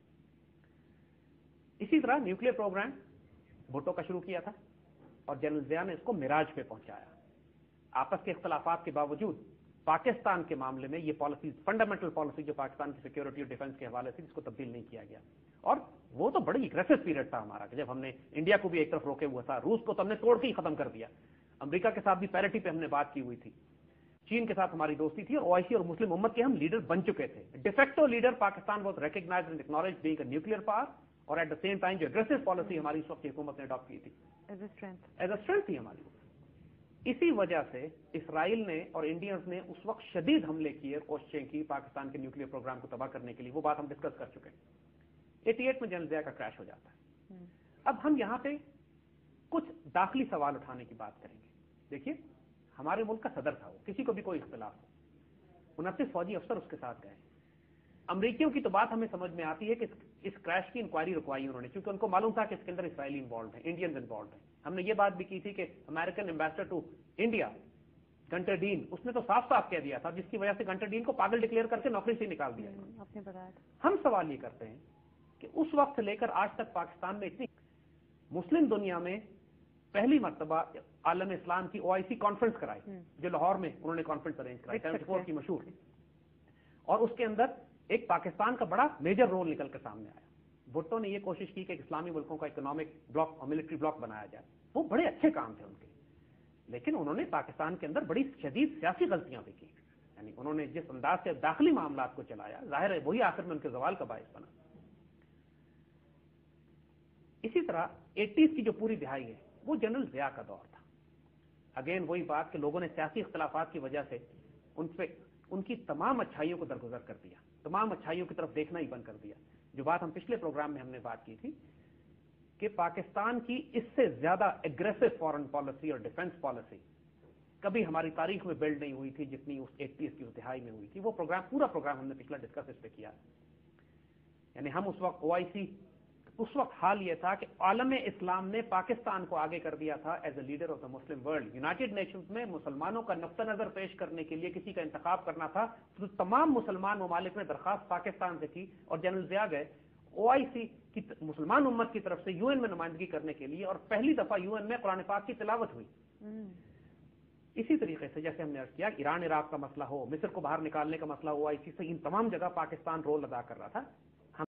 اسی طرح نیوکلیر پروگرام بھٹو کا شروع کیا تھا اور جنرل ضیاء نے اس کو میراج پہ پہنچایا. آپس کے اختلافات کے باوجود پاکستان کے معاملے میں یہ پالیسی، فنڈامنٹل پالیسی جو پاکستان کی سیکورٹی اور ڈیفنس کے حوالے سے، اس کو تبدیل نہیں کیا گیا. اور وہ تو بڑی اگریسو پیریڈ تھا ہمارا کہ جب ہم نے انڈیا کو بھی ایک طرف روکے ہوا تھا، روس کو تو ہم نے توڑ کے ہی ختم کر دیا، امریکہ کے ساتھ بھی پیرٹی پہ ہم نے بات کی ہوئی تھی، چین کے ساتھ ہماری دوستی تھی، اور او آئی سی اور مسلم امت کے ہم لیڈر بن چکے تھے. De facto leader Pakistan was recognised and acknowledged being a nuclear power, اور ایٹ دا سیم ٹائم جو اگریسو پالیسی ہماری اس وقت کی حکومت نے اڈاپٹ کی تھی as a strength as a strength تھی ہماری. اسی وجہ سے اسرائیل نے اور انڈینز نے اس وقت شدید حملے کیے، کوششیں کی پاکستان کے نیوکلیئر پروگرام کو تباہ کرنے کے لیے. وہ بات ہم ڈسکس کر چکے ہیں. ایٹی ایٹ میں جنرل ضیاء کا کریش ہو جاتا ہے. اب ہم یہاں پہ کچھ داخلی سوال اٹھانے کی بات کریں گے. دیکھیے، ہمارے ملک کا صدر تھا، وہ کسی کو بھی کوئی اختلاف ہو، انتیس فوجی افسر اس کے ساتھ گئے. امریکیوں کی تو بات ہمیں سمجھ میں آتی ہے کہ اس کریش کی انکوائری رکوائی انہوں نے، کیونکہ ان کو معلوم تھا کہ اس کے اندر اسرائیلی انوالوڈ ہیں، انڈینز انوالوڈ ہیں. ہم نے یہ بات بھی کی تھی کہ American ambassador to India Gunther Dean, اس نے تو صاف صاف کہہ دیا تھا، جس کی وجہ سے گنٹر ڈین کو پاگل ڈکلیئر کر کے نوکری سے نکال دیا. آپ نے بتایا. ہم سوال یہ کرتے ہیں کہ اس وقت سے لے کر آج تک پاکستان میں اتنی مسلم دنیا میں پہلی مرتبہ عالم اسلام کی او آئی سی کانفرنس کرائی، جو لاہور میں انہوں نے کانفرنس ارینج کرائی سیونٹی فور کی مشہور، اور اس کے اندر ایک پاکستان کا بڑا میجر رول نکل کر سامنے آیا. بھٹو نے یہ کوشش کی کہ اسلامی ملکوں کا اکنامک بلاک اور ملٹری بلاک بنایا جائے. وہ بڑے اچھے کام تھے ان کے، لیکن انہوں نے پاکستان کے اندر بڑی شدید سیاسی غلطیاں بھی کی. یعنی انہوں نے جس انداز سے داخلی معاملات کو چلایا، ظاہر ہے وہی آخر میں ان کے زوال کا باعث بنا. اسی طرح ایٹیز کی جو پوری دہائی ہے وہ جنرل ضیاء کا دور تھا. اگین وہی بات کہ لوگوں نے سیاسی اختلافات کی وجہ سے ان پہ ان کی تمام اچھائیوں کو درگزر کر دیا، تمام اچھائیوں کی طرف دیکھنا ہی بند کر دیا. جو بات ہم پچھلے پروگرام میں ہم نے بات کی تھی کہ پاکستان کی اس سے زیادہ اگریسو فارن پالیسی اور ڈیفنس پالیسی کبھی ہماری تاریخ میں بلڈ نہیں ہوئی تھی جتنی اس ایٹیز کی دہائی میں ہوئی تھی. وہ پروگرام پورا پروگرام ہم نے پچھلا ڈسکس اس پہ کیا. یعنی ہم اس وقت او آئی سی، اس وقت حال یہ تھا کہ عالم اسلام نے پاکستان کو آگے کر دیا تھا as a leader of the Muslim world. United Nations میں مسلمانوں کا نقطہ نظر پیش کرنے کے لیے کسی کا انتخاب کرنا تھا تو تمام مسلمان ممالک نے درخواست پاکستان سے کی، اور جنرل ضیاء گئے او آئی سی کی مسلمان امت کی طرف سے یو این میں نمائندگی کرنے کے لیے، اور پہلی دفعہ یو این میں قرآن پاک کی تلاوت ہوئی. اسی طریقے سے جیسے ہم نے عرض کیا ایران عراق کا مسئلہ ہو، مصر کو باہر نکالنے کا مسئلہ ہوا، اسی سے ان تمام جگہ پاکستان رول ادا کر رہا تھا.